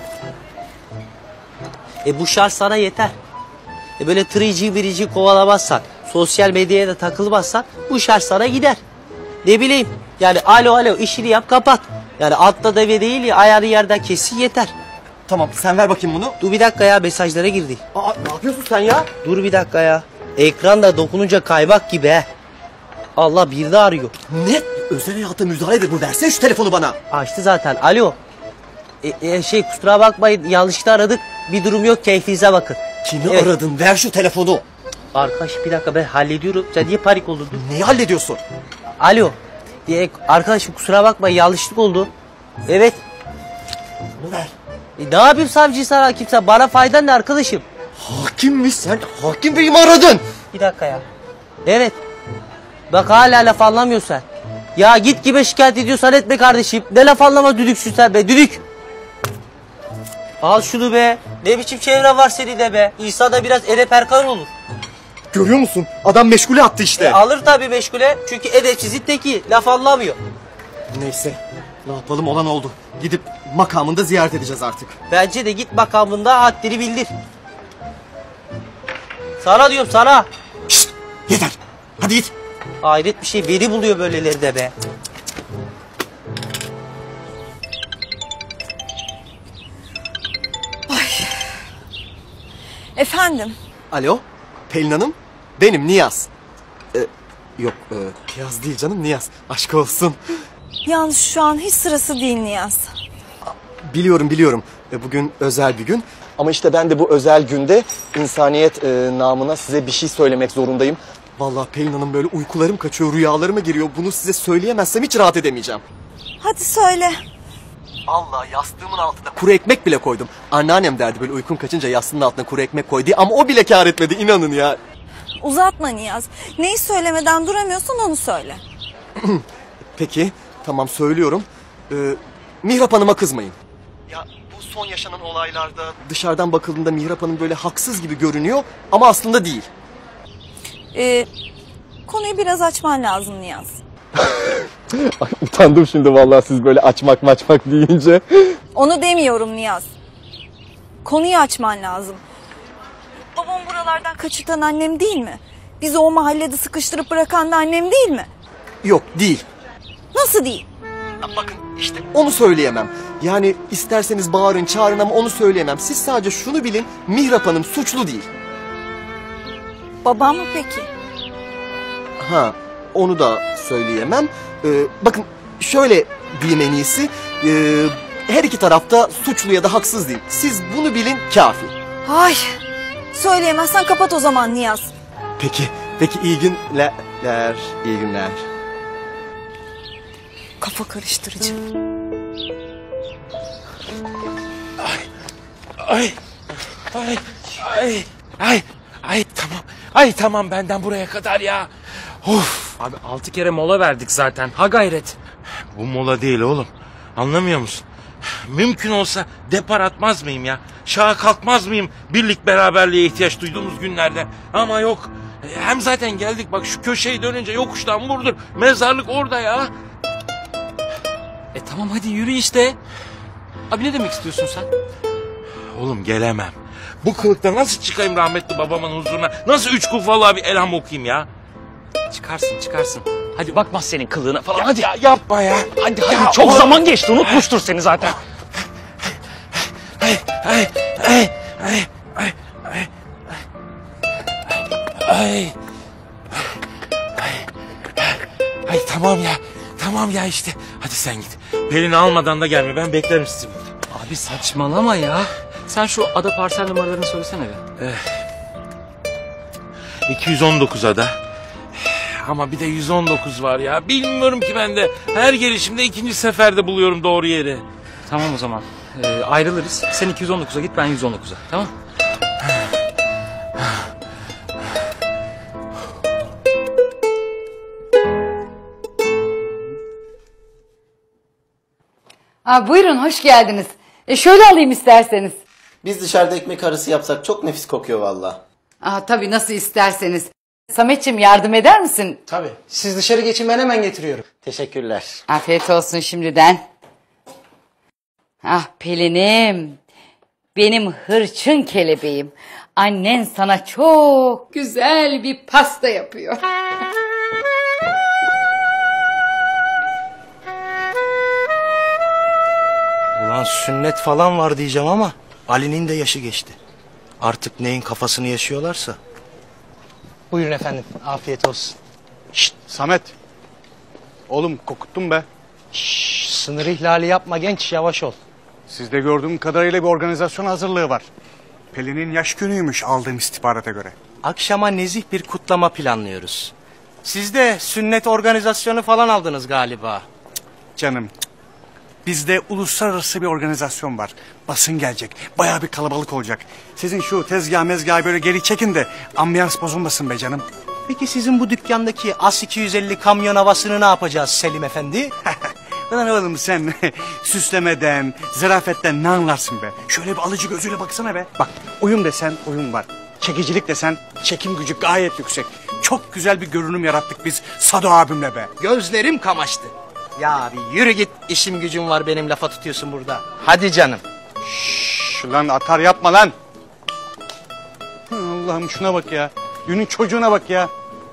mi? Bu şarj sana yeter. Böyle tırıcı birici kovalamazsak, sosyal medyaya da takılmazsak bu şarj sana gider. Ne bileyim yani alo işini yap kapat. Yani altta deve değil ya ayağını yerden kesin yeter. Tamam sen ver bakayım bunu. Dur bir dakika ya mesajlara girdi. Aa ne yapıyorsun sen ya? Dur bir dakika ya. Ekranda dokununca kaymak gibi he. Allah bir de arıyor. Ne? Özel hayata müdahale eder bu. Versene şu telefonu bana. Açtı zaten. Alo. Kusura bakmayın yanlışlıkla aradık. Bir durum yok keyfinize bakın. Kimi aradın? Ver şu telefonu. Arkadaş bir dakika ben hallediyorum. Sen niye panik oldun? Neyi hallediyorsun? Alo. Arkadaşım kusura bakmayın yanlışlık oldu. Evet. Bunu ver. Ne yapayım savcı sana hakimsen? Bana faydan ne arkadaşım? Hakimmiş sen. Hakim beyimi aradın. Bir dakika ya. Evet. Bak hala laf anlamıyorsun sen. Ya git kime şikayet ediyorsan etme kardeşim. Ne laf anlama düdüksün sen be düdük. Al şunu be. Ne biçim çevre var senin de be. İnsanda biraz edep erkan olur. Görüyor musun? Adam meşgule attı işte. Alır tabii meşgule. Çünkü edepsizin teki. Laf anlamıyor. Neyse. Ne yapalım olan oldu. Gidip makamında ziyaret edeceğiz artık. Bence de git makamında haddini bildir. Sana diyorum sana. Şşt yeter. Hadi git. Hayret bir şey beni buluyor böyleleri de be. Efendim? Alo Pelin Hanım. Benim Niyaz. Yok Niyaz değil canım Niyaz. Aşk olsun. Yalnız şu an hiç sırası değil Niyaz. Biliyorum. Bugün özel bir gün. Ama işte ben de bu özel günde insaniyet namına size bir şey söylemek zorundayım. Vallahi Pelin Hanım böyle uykularım kaçıyor, rüyalarıma giriyor. Bunu size söyleyemezsem hiç rahat edemeyeceğim. Hadi söyle. Allah yastığımın altına kuru ekmek bile koydum. Anneannem derdi böyle uykun kaçınca yastığının altına kuru ekmek koy diye. Ama o bile kâr etmedi inanın ya. Uzatma Niyaz. Neyi söylemeden duramıyorsan onu söyle. Peki tamam söylüyorum. Mihrap Hanım'a kızmayın. Ya bu son yaşanan olaylarda dışarıdan bakıldığında Mihrap Hanım böyle haksız gibi görünüyor ama aslında değil. Konuyu biraz açman lazım Niyaz. Ay, utandım şimdi vallahi siz böyle açmak deyince. Onu demiyorum Niyaz. Konuyu açman lazım. Babam buralardan kaçırtan annem değil mi? Bizi o mahallede sıkıştırıp bırakan da annem değil mi? Yok değil. Nasıl değil? Bakın işte onu söyleyemem. Yani isterseniz bağırın çağırın ama onu söyleyemem. Siz sadece şunu bilin Mihrap Hanım suçlu değil. Babam mı peki? Ha onu da söyleyemem. Bakın şöyle diyeyim en iyisi. Her iki tarafta suçlu ya da haksız değil. Siz bunu bilin kafi. Ay söyleyemezsen kapat o zaman Niyaz. Peki iyi günler. İyi günler. Kafa karıştırıcı. Tamam benden buraya kadar ya. Of. Abi 6 kere mola verdik zaten. Ha gayret. Bu mola değil oğlum. Anlamıyor musun? Mümkün olsa depar atmaz mıyım ya? Şaha kalkmaz mıyım birlik beraberliğe ihtiyaç duyduğumuz günlerde? Ama yok. Hem zaten geldik bak şu köşeyi dönünce yokuştan vurdur. Mezarlık orada ya. Tamam hadi yürü işte. Abi ne demek istiyorsun sen? Oğlum gelemem. Bu kılıkta nasıl çıkayım rahmetli babamın huzuruna? Nasıl 3 kufalığa bir elham okuyayım ya? Çıkarsın. Hadi bakmaz senin kılığına falan hadi. Ya yapma ya. Hadi çok oğlum. zaman geçti unutmuştur seni zaten. Ay tamam ya işte. Hadi sen git. Pelin'i almadan da gelme ben beklerim sizi burada. Abi saçmalama ya. Sen şu ada parsel numaralarını söylesene be. 219 ada. Ama bir de 119 var ya. Bilmiyorum ki ben de. Her gelişimde ikinci seferde buluyorum doğru yeri. Tamam o zaman. Ayrılırız. Sen 219'a git, ben 119'a. Tamam. Buyurun, hoş geldiniz. Şöyle alayım isterseniz. Biz dışarıda ekmek arası yapsak çok nefis kokuyor valla. Tabii, nasıl isterseniz. Sametciğim, yardım eder misin? Tabii. Siz dışarı geçin, ben hemen getiriyorum. Teşekkürler. Afiyet olsun şimdiden. Pelin'im. Benim hırçın kelebeğim. Annen sana çok güzel bir pasta yapıyor. Ulan sünnet falan var diyeceğim ama Ali'nin de yaşı geçti. Artık neyin kafasını yaşıyorlarsa. Buyurun efendim, afiyet olsun. Şşt Samet. Oğlum kokuttun be. Şşt, sınır ihlali yapma genç, yavaş ol. Sizde gördüğüm kadarıyla bir organizasyon hazırlığı var. Pelin'in yaş günüymüş aldığım istihbarata göre. Akşama nezih bir kutlama planlıyoruz. Siz de sünnet organizasyonu falan aldınız galiba. Canım. Bizde uluslararası bir organizasyon var. Basın gelecek. Bayağı bir kalabalık olacak. Sizin şu tezgah mezgahı böyle geri çekin de ambiyans bozulmasın be canım. Peki sizin bu dükkandaki AS 250 kamyon havasını ne yapacağız Selim Efendi? Lan oğlum sen süslemeden, zarafetten ne anlarsın be? Şöyle bir alıcı gözüyle baksana be. Bak uyum desen uyum var. Çekicilik desen çekim gücü gayet yüksek. Çok güzel bir görünüm yarattık biz Sado abimle be. Gözlerim kamaştı. Ya bir yürü git, işim gücüm var, benim lafa tutuyorsun burada. Hadi canım. Şşş lan atar yapma lan. Allah'ım şuna bak ya. Dünün çocuğuna bak ya.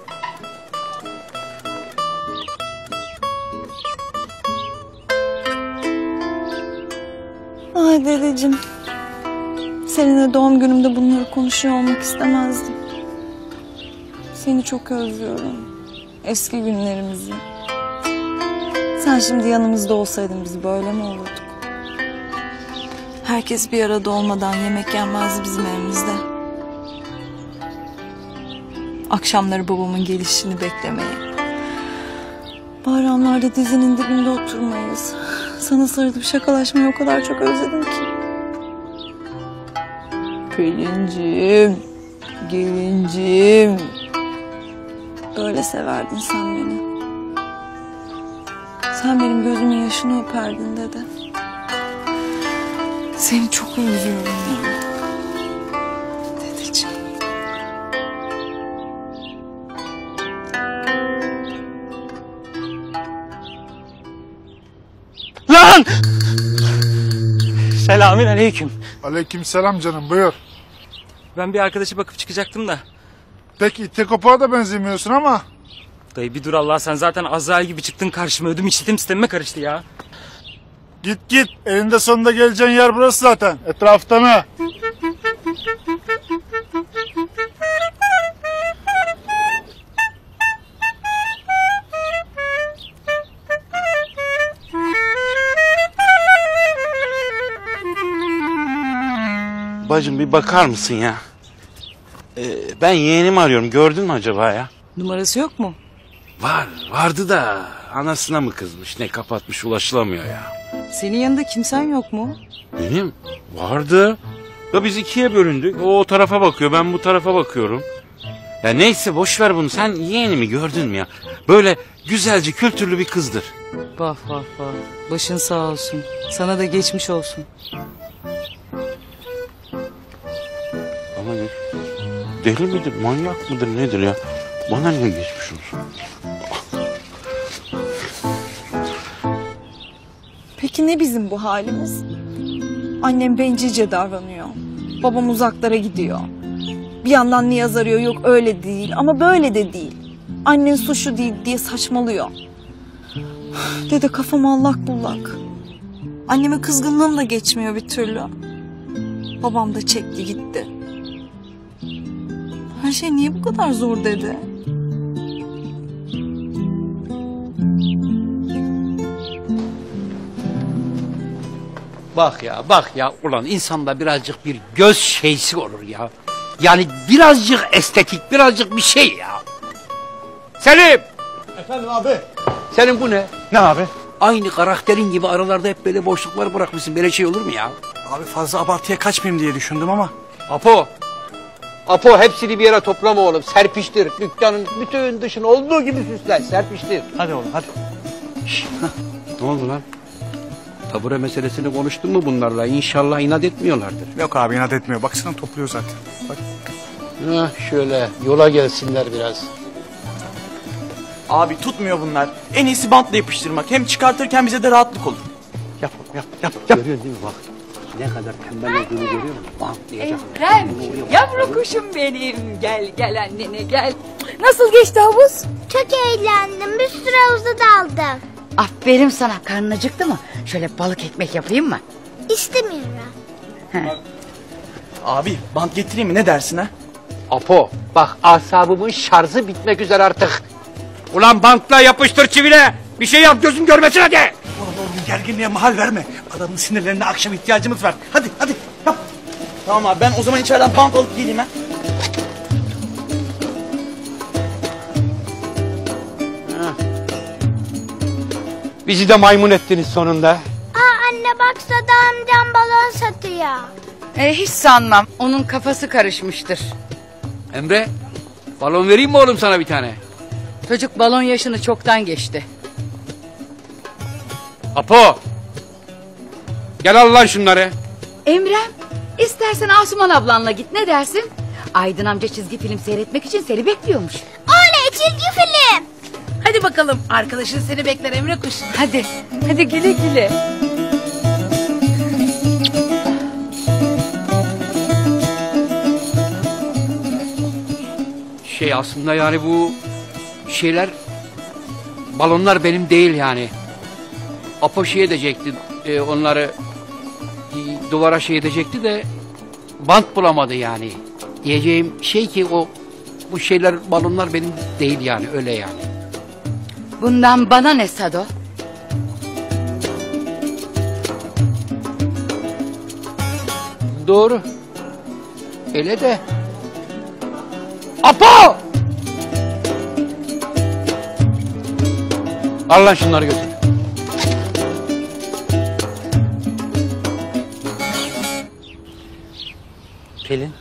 Ay dedeciğim. Seninle doğum günümde bunları konuşuyor olmak istemezdim. Seni çok özlüyorum. Eski günlerimizi. Sen şimdi yanımızda olsaydın biz böyle mi olurduk? Herkes bir arada olmadan yemek yenmezdi bizim evimizde. Akşamları babamın gelişini beklemeyi. Bayramlarda dizinin dibinde oturmayız. Sana sarılıp şakalaşmayı o kadar çok özledim ki. Pelincim, gelincim. Böyle severdin sen beni. Sen benim gözümün yaşını öperdin dede. Seni çok özlüyorum ya. Dedeciğim. Lan! Selamün aleyküm. Aleykümselam canım, buyur. Ben bir arkadaşa bakıp çıkacaktım da. Pek ite kopağa da benzemiyorsun ama. Dayı bir dur Allah, sen zaten Azrail gibi çıktın karşıma, ödüm içtim sistemime karıştı ya. Git git, elinde sonunda geleceğin yer burası zaten. Etrafta ne? Bacım bir bakar mısın ya? Ben yeğenimi arıyorum. Gördün mü acaba ya? Numarası yok mu? Vardı da anasına mı kızmış ne kapatmış, ulaşılamıyor ya. Senin yanında kimsen yok mu? Benim vardı. Da biz ikiye bölündük. O tarafa bakıyor, ben bu tarafa bakıyorum. Ya neyse boş ver bunu. Sen yeğenimi gördün mü ya? Böyle güzelce kültürlü bir kızdır. Vah vah vah. Başın sağ olsun. Sana da geçmiş olsun. Ama ne? Deli midir, manyak mıdır, nedir ya? Bana niye geçmiş olsun? Peki ne bizim bu halimiz? Annem bencilce davranıyor. Babam uzaklara gidiyor. Bir yandan Niyaz arıyor, yok öyle değil ama böyle de değil. Annen suçlu değil diye saçmalıyor. Dede kafam allak bullak. Anneme kızgınlığım da geçmiyor bir türlü. Babam da çekti gitti. Her şey niye bu kadar zor dede? Bak ya ulan insanda birazcık bir göz şeysi olur ya. Yani birazcık estetik, birazcık bir şey ya. Selim! Efendim abi. Senin bu ne? Ne abi? Aynı karakterin gibi aralarda hep böyle boşluklar bırakmışsın. Böyle şey olur mu ya? Abi fazla abartıya kaçmayayım diye düşündüm ama. Apo! Apo hepsini bir yere toplama oğlum. Serpiştir. Dükkanın bütün dışını olduğu gibi süslen. Serpiştir. Hadi oğlum hadi. Ne oldu lan? Tabure meselesini konuştun mu bunlarla? İnşallah inat etmiyorlardır. Yok abi inat etmiyor. Baksana topluyor zaten. Bak. Şöyle yola gelsinler biraz. Abi tutmuyor bunlar. En iyisi bantla yapıştırmak. Hem çıkartırken bize de rahatlık olur. Yap oğlum yap. Görüyorsun değil mi bak? Ne kadar tembel olduğunu görüyor musun? Bantlayacak. Ekrem, yavru kuşum benim. Gel gel annene gel. Nasıl geçti havuz? Çok eğlendim. Bir sürü havuza daldım. Aferin sana. Karnın acıktı mı? Şöyle balık ekmek yapayım mı? İstemiyorum. Abi bant getireyim mi? Ne dersin ha? Apo bak asabımın şarjı bitmek üzere artık. Ulan bantla yapıştır çivile. Bir şey yap gözüm görmesin hadi. Oğlum gerginliğe mahal verme. Adamın sinirlerine akşam ihtiyacımız var. Hadi hadi yap. Tamam abi ben o zaman içeriden bant alıp geleyim ha. Bizi de maymun ettiniz sonunda. Anne bak Sada amcam balon satıyor. Hiç sanmam. Onun kafası karışmıştır. Emre balon vereyim mi oğlum sana bir tane? Çocuk balon yaşını çoktan geçti. Apo. Gel al lan şunları. Emrem, istersen Asuman ablanla git, ne dersin? Aydın amca çizgi film seyretmek için seni bekliyormuş. Oley çizgi film. Hadi bakalım arkadaşın seni bekler Emre kuş. Hadi güle güle. Aslında yani bu şeyler balonlar benim değil yani. Apo şey edecekti onları duvara şey edecekti de bant bulamadı yani. Diyeceğim şey ki bu şeyler balonlar benim değil yani öyle yani. Bundan bana ne Sado? Doğru. Öyle de. Apo! Al lan şunları götür. Pelin.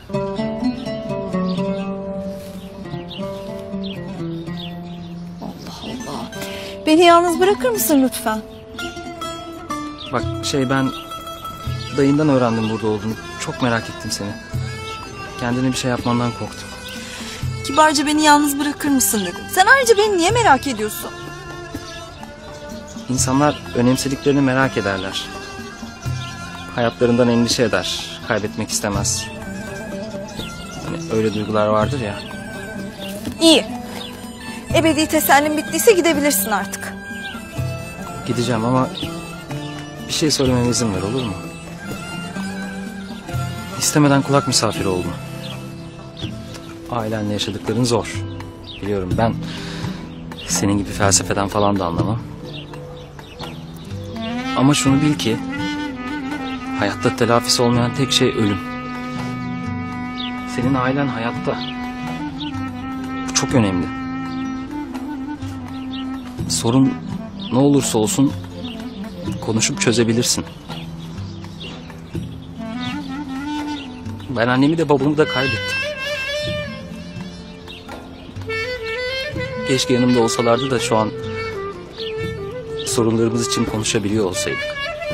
Beni yalnız bırakır mısın lütfen? Bak ben dayından öğrendim burada olduğunu. Çok merak ettim seni. Kendine bir şey yapmandan korktum. Kibarca beni yalnız bırakır mısın dedim. Sen ayrıca beni niye merak ediyorsun? İnsanlar önemsediklerini merak ederler. Hayatlarından endişe eder. Kaybetmek istemez. Hani öyle duygular vardır ya. İyi. Ebedi tesellim bittiyse gidebilirsin artık. Gideceğim ama bir şey söylememe izin ver, olur mu? İstemeden kulak misafiri oldum. Ailenle yaşadıkların zor. Biliyorum, ben senin gibi felsefeden falan da anlamam. Ama şunu bil ki hayatta telafisi olmayan tek şey ölüm. Senin ailen hayatta. Bu çok önemli. Sorun ne olursa olsun konuşup çözebilirsin. Ben annemi de babamı da kaybettim. Keşke yanımda olsalardı da şu an sorunlarımız için konuşabiliyor olsaydık.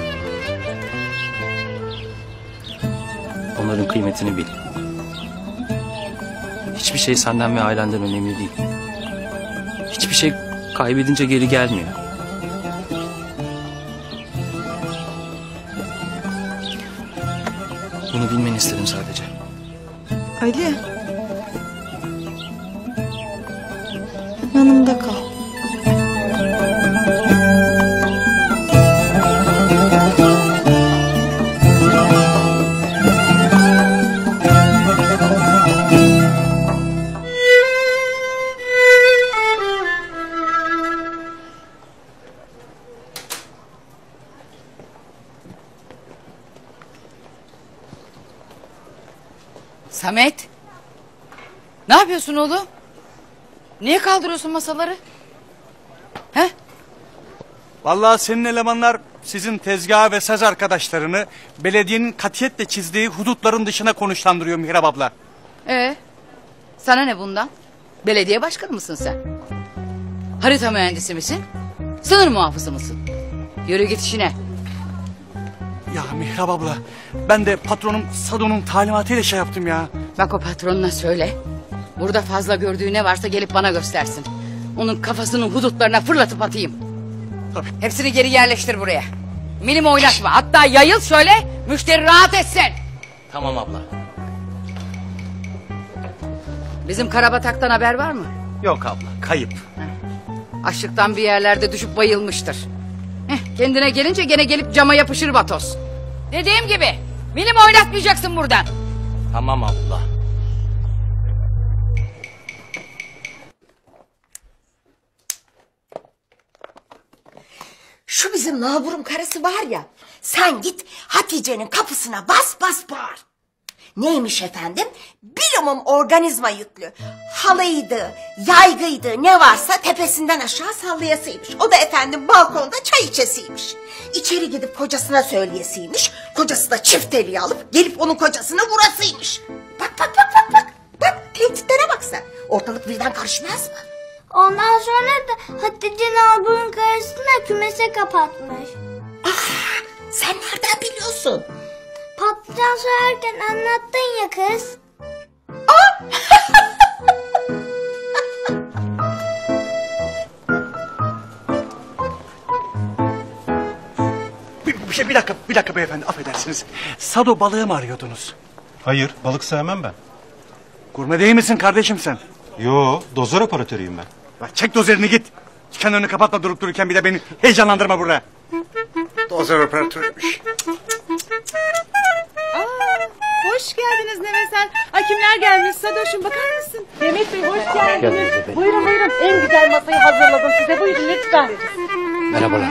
Onların kıymetini bil. Hiçbir şey senden ve ailenden önemli değil. Hiçbir şey kaybedince geri gelmiyor. Bunu bilmeni istedim sadece. Ali. Yanımda kal. Samet. Ne yapıyorsun oğlum? Niye kaldırıyorsun masaları? He? Vallahi senin elemanlar sizin tezgah ve saz arkadaşlarını belediyenin katiyetle çizdiği hudutların dışına konuşlandırıyor Mihrap abla. Sana ne bundan? Belediye başkanı mısın sen? Harita mühendisi misin? Sınır muhafızı mısın? Yürü git işine. Ya Mihrap abla ben de patronum Sado'nun talimatıyla şey yaptım ya. Bak o patronuna söyle. Burada fazla gördüğü ne varsa gelip bana göstersin. Onun kafasının hudutlarına fırlatıp atayım. Tabii. Hepsini geri yerleştir buraya. Milim oynatma. Hatta yayıl şöyle müşteri rahat etsin. Tamam abla. Bizim Karabatak'tan haber var mı? Yok abla kayıp. Açlıktan bir yerlerde düşüp bayılmıştır. Kendine gelince gene gelip cama yapışır vatoz. Dediğim gibi milim oynatmayacaksın buradan. Tamam abla. Şu bizim naburum karısı var ya, sen git Hatice'nin kapısına bas bas bağır. Neymiş efendim? Bilumum organizma yüklü. Halıydı, yaygıydı, ne varsa tepesinden aşağı sallayasıymış. O da efendim balkonda çay içesiymiş. İçeri gidip kocasına söyleyesiymiş. Kocası da çifteliği alıp gelip onun kocasına vurasıymış. Bak bak bak bak bak. Bak tehditlere bak sen. Ortalık birden karışmaz mı? Ondan sonra da Hatice Nalbur'un karısını kümese kapatmış. Sen nereden biliyorsun? Patlıcan soyarken anlattın ya kız. Bir dakika beyefendi affedersiniz. Sado balığı mı arıyordunuz? Hayır, balık sevmem ben. Gurme değil misin kardeşim sen? Yo, dozör operatörüyüm ben. Bak çek dozerini git. Kenarını kapatma durup dururken bir de beni heyecanlandırma burada. Dozer operatörüymüş. Hoş geldiniz Neveser. Ay kimler gelmiş Sadoş'um bakar mısın? Demet Bey hoş geldiniz. Buyurun buyurun en güzel masayı hazırladım size buyurun lütfen. Merhabalar.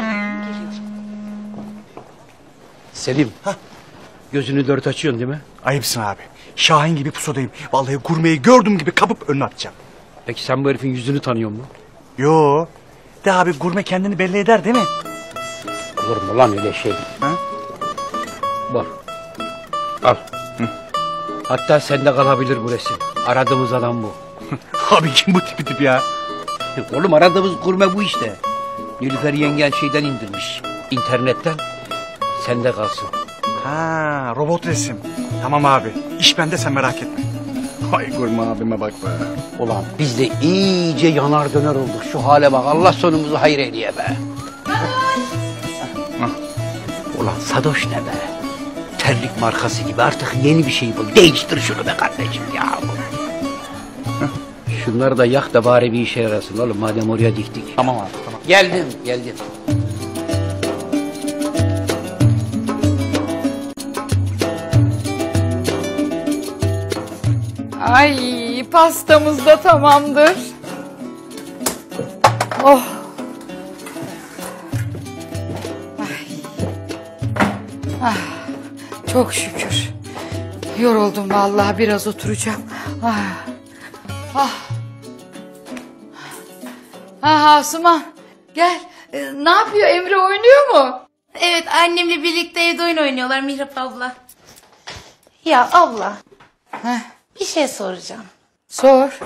Selim. Gözünü dört açıyorsun değil mi? Ayıpsın abi. Şahin gibi pusudayım. Vallahi gurmeyi gördüğüm gibi kapıp önüne atacağım. Peki sen bu herifin yüzünü tanıyor musun? Yo. De abi gurme kendini belli eder değil mi? Olur mu lan öyle şey? Ha? Bak. Al. Hı. Hatta sende kalabilir bu resim. Aradığımız adam bu. Abi kim bu tip ya? Oğlum aradığımız gurme bu işte. Nilüfer yengen şeyden indirmiş. İnternetten. Sende kalsın. Ha, robot resim. Tamam abi. İş bende sen merak etme. Ay gurme abime bak be. Ulan biz de iyice yanar döner olduk. Şu hale bak Allah sonumuzu hayır eyleye be. Ulan Sadoş ne be? Terlik markası gibi artık yeni bir şey bul. Değiştir şunu be kardeşim ya. Şunları da yak da bari bir işe yarasın oğlum madem oraya diktik. Tamam abi tamam. Geldim. Ay pastamız da tamamdır. Oh. Çok şükür. Yoruldum vallahi biraz oturacağım. Asuman gel. Ne yapıyor Emre oynuyor mu? Evet annemle birlikte evde oyun oynuyorlar Mihrap abla. Ya abla. Bir şey soracağım. Sor.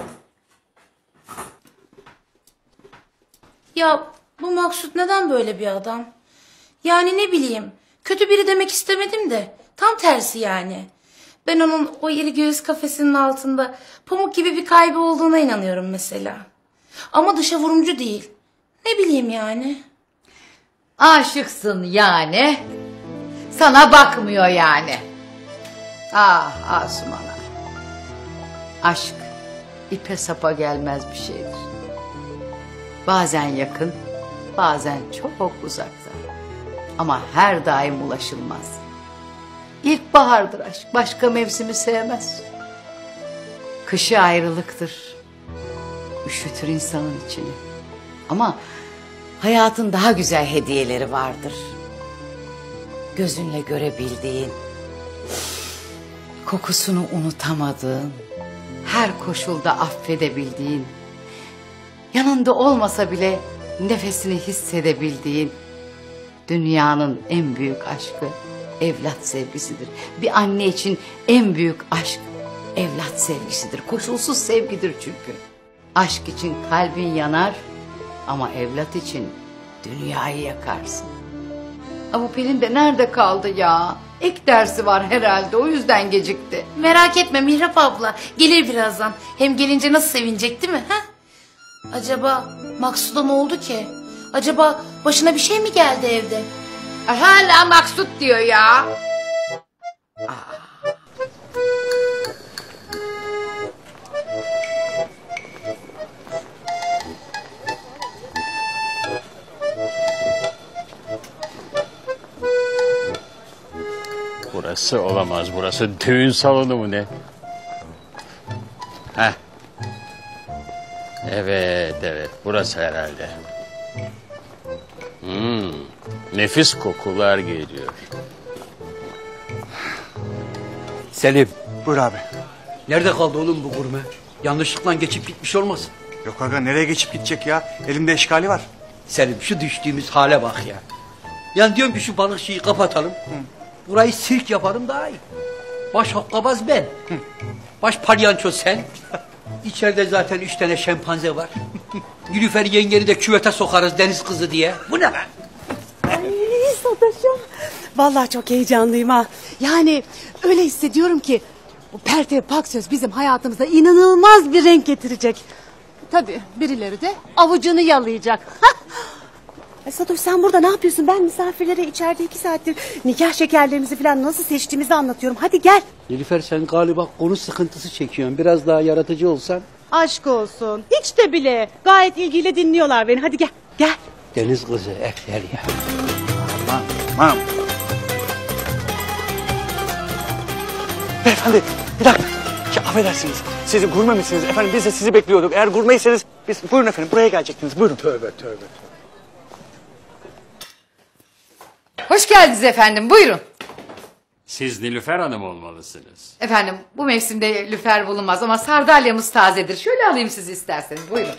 Ya bu Maksut neden böyle bir adam? Yani ne bileyim kötü biri demek istemedim de tam tersi yani. Ben onun o iri göğüs kafesinin altında pamuk gibi bir kalbi olduğuna inanıyorum mesela. Ama dışa vurumcu değil. Ne bileyim yani. Aşıksın yani. Sana bakmıyor yani. Asuman'a. Aşk ipe sapa gelmez bir şeydir. Bazen yakın, bazen çok uzakta. Ama her daim ulaşılmaz. İlkbahardır aşk, başka mevsimi sevmez. Kışı ayrılıktır. Üşütür insanın içini. Ama hayatın daha güzel hediyeleri vardır. Gözünle görebildiğin, kokusunu unutamadığın, her koşulda affedebildiğin, yanında olmasa bile nefesini hissedebildiğin dünyanın en büyük aşkı evlat sevgisidir. Bir anne için en büyük aşk evlat sevgisidir. Koşulsuz sevgidir çünkü. Aşk için kalbin yanar ama evlat için dünyayı yakarsın. Ama Pelin de nerede kaldı ya? Ek dersi var herhalde, o yüzden gecikti. Merak etme Mihrap abla, gelir birazdan. Hem gelince nasıl sevinecek değil mi? Ha? Acaba Maksut'a ne oldu ki? Acaba başına bir şey mi geldi evde? Hala Maksut diyor ya. Burası olamaz. Burası düğün salonu mu ne? Heh. Evet. Burası herhalde. Nefis kokular geliyor. Selim. Buyur abi. Nerede kaldı oğlum bu gurme? Yanlışlıkla geçip gitmiş olmasın? Yok aga, nereye geçip gidecek ya? Elimde eşkali var. Selim, şu düştüğümüz hale bak ya. Yani diyorum ki şu balıkçıyı kapatalım. Burayı sirk yapalım daha iyi. Baş hokkabaz ben. Baş palyanço sen. İçeride zaten 3 tane şempanze var. Nilüfer yengeni de küvete sokarız deniz kızı diye. Bu ne lan? Ay Sadoş'um. Vallahi çok heyecanlıyım ha. Yani öyle hissediyorum ki bu Pertev Paksöz bizim hayatımıza inanılmaz bir renk getirecek. Tabii birileri de avucunu yalayacak. Sadoş sen burada ne yapıyorsun? Ben misafirlere içeride 2 saattir nikah şekerlerimizi falan nasıl seçtiğimizi anlatıyorum. Hadi gel. Nilüfer sen galiba konu sıkıntısı çekiyorsun. Biraz daha yaratıcı olsan. Aşk olsun. Hiç de bile. Gayet ilgiyle dinliyorlar beni. Hadi gel. Gel. Deniz kızı ekler ya. Tamam. Beyefendi bir dakika. Ya, affedersiniz. Siz gurme misiniz? Efendim biz de sizi bekliyorduk. Eğer gurmeyseniz biz buyurun efendim buraya gelecektiniz. Buyurun. Tövbe. Hoş geldiniz efendim, buyurun. Siz Nilüfer Hanım olmalısınız. Efendim bu mevsimde lüfer bulunmaz ama sardalyamız tazedir. Şöyle alayım sizi isterseniz, buyurun.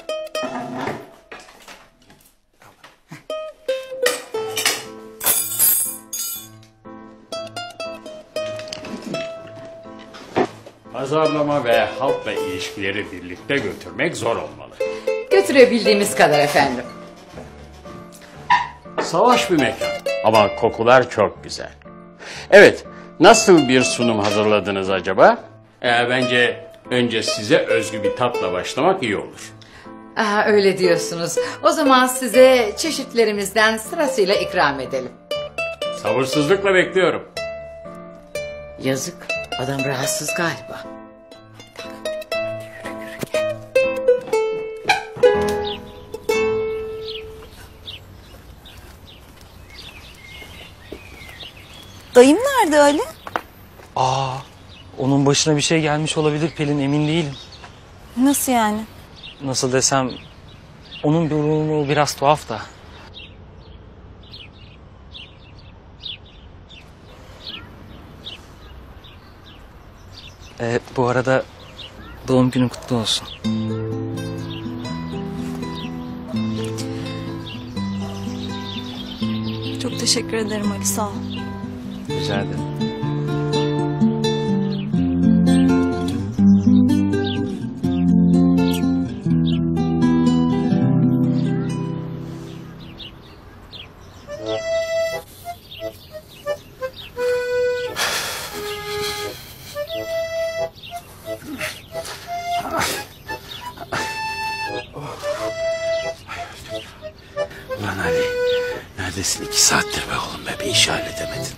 Pazarlama ve halkla ilişkileri birlikte götürmek zor olmalı. Götürebildiğimiz kadar efendim. Salaş bir mekan ama kokular çok güzel. Evet, nasıl bir sunum hazırladınız acaba? Bence önce size özgü bir tatla başlamak iyi olur. Öyle diyorsunuz. O zaman size çeşitlerimizden sırasıyla ikram edelim. Sabırsızlıkla bekliyorum. Yazık, adam rahatsız galiba. Dayım nerede öyle? Onun başına bir şey gelmiş olabilir Pelin, emin değilim. Nasıl yani? Nasıl desem, onun durumu biraz tuhaf da. Bu arada doğum günün kutlu olsun. Çok teşekkür ederim Ali, sağ ol. Rica ederim. Ulan Ali, neredesin? 2 saattir be oğlum be, bir işi halledemedin.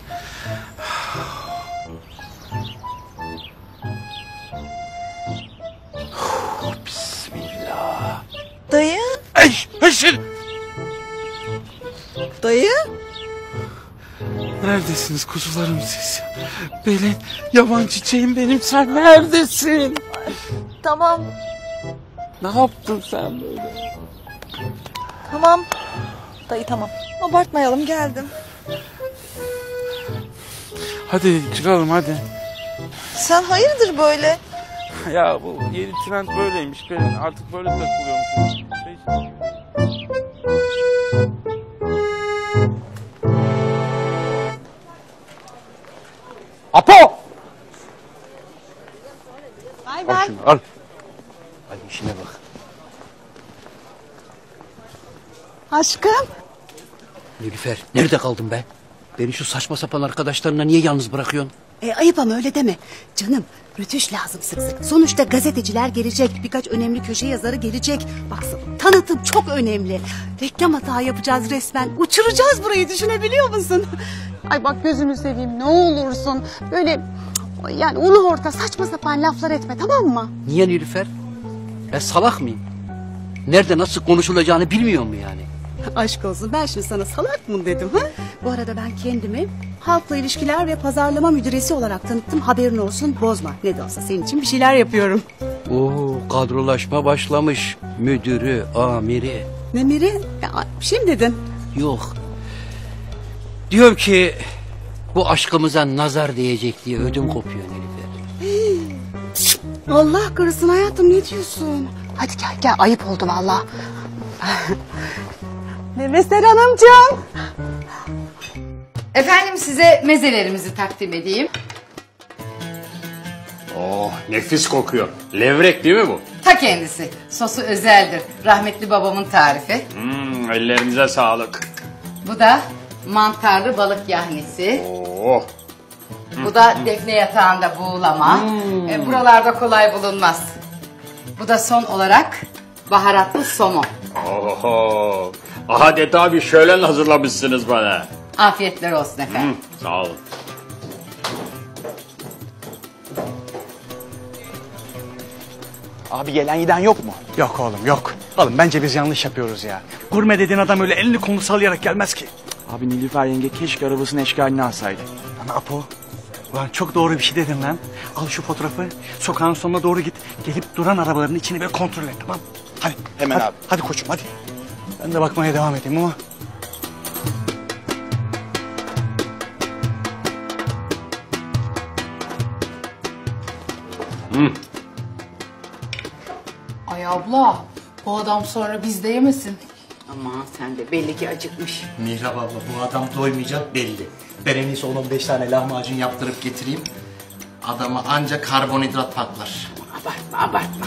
Bismillah. Dayı? Hışır! Dayı? Neredesiniz kuzularım siz? Pelin, yaban çiçeğim benim, sen neredesin? Tamam. Ne yaptın sen böyle? Tamam. Dayı tamam. Abartmayalım, geldim. Hadi çıkalım hadi. Sen hayırdır böyle? Ya bu yeni trend böyleymiş. Ben artık böyle takılıyorum. Apo! Bay Al bay. şunu al. Hadi işine bak. Aşkım. Nilüfer nerede kaldın be? Beni şu saçma sapan arkadaşlarına niye yalnız bırakıyorsun? Ayıp ama öyle deme. Canım rötuş lazım sık sık. Sonuçta gazeteciler gelecek. Birkaç önemli köşe yazarı gelecek. Baksana tanıtım çok önemli. Reklam hata yapacağız resmen. Uçuracağız burayı, düşünebiliyor musun? Ay bak gözünü seveyim ne olursun. Böyle yani ulu orta saçma sapan laflar etme, tamam mı? Niye Nilüfer? Ben salak mıyım? Nerede nasıl konuşulacağını bilmiyor mu yani? Aşk olsun, ben şimdi sana salak mı dedim ha? Bu arada ben kendimi halkla ilişkiler ve pazarlama müdüresi olarak tanıttım. Haberin olsun, bozma. Ne de olsa senin için bir şeyler yapıyorum. Oo, kadrolaşma başlamış. Müdürü, amiri. Ne miri? Ya, bir şey mi dedin? Yok. Diyorum ki bu aşkımıza nazar değecek diye ödüm kopuyor Nilüfer. Allah korusun hayatım, ne diyorsun? Hadi gel ayıp oldu valla. Memesel Hanımcığım. Efendim size mezelerimizi takdim edeyim. Oh nefis kokuyor. Levrek değil mi bu? Ta kendisi. Sosu özeldir. Rahmetli babamın tarifi. Ellerinize sağlık. Bu da mantarlı balık yahnisi. Oh. Bu da defne yatağında buğulama. Buralarda kolay bulunmaz. Bu da son olarak baharatlı somon. Oho. Adeta bir şölen hazırlamışsınız bana. Afiyetler olsun efendim. Sağ olun. Abi gelen giden yok mu? Yok oğlum yok. Oğlum bence biz yanlış yapıyoruz ya. Gurme dediğin adam öyle elini kolunu sallayarak gelmez ki. Abi Nilüfer yenge keşke arabasını eşgaline alsaydı. Lan Apo. Ulan çok doğru bir şey dedin lan. Al şu fotoğrafı. Sokağın sonuna doğru git. Gelip duran arabaların içini böyle kontrol et, tamam mı? Hadi. Hemen hadi, abi. Hadi koçum hadi. Ben de bakmaya devam edeyim ama. Ay abla, bu adam sonra bizde yemesin. Aman sen de belli ki acıkmış. Mihrap abla bu adam doymayacak belli. Ben en iyisi 10-15 tane lahmacun yaptırıp getireyim. Adama ancak karbonhidrat patlar. Abartma.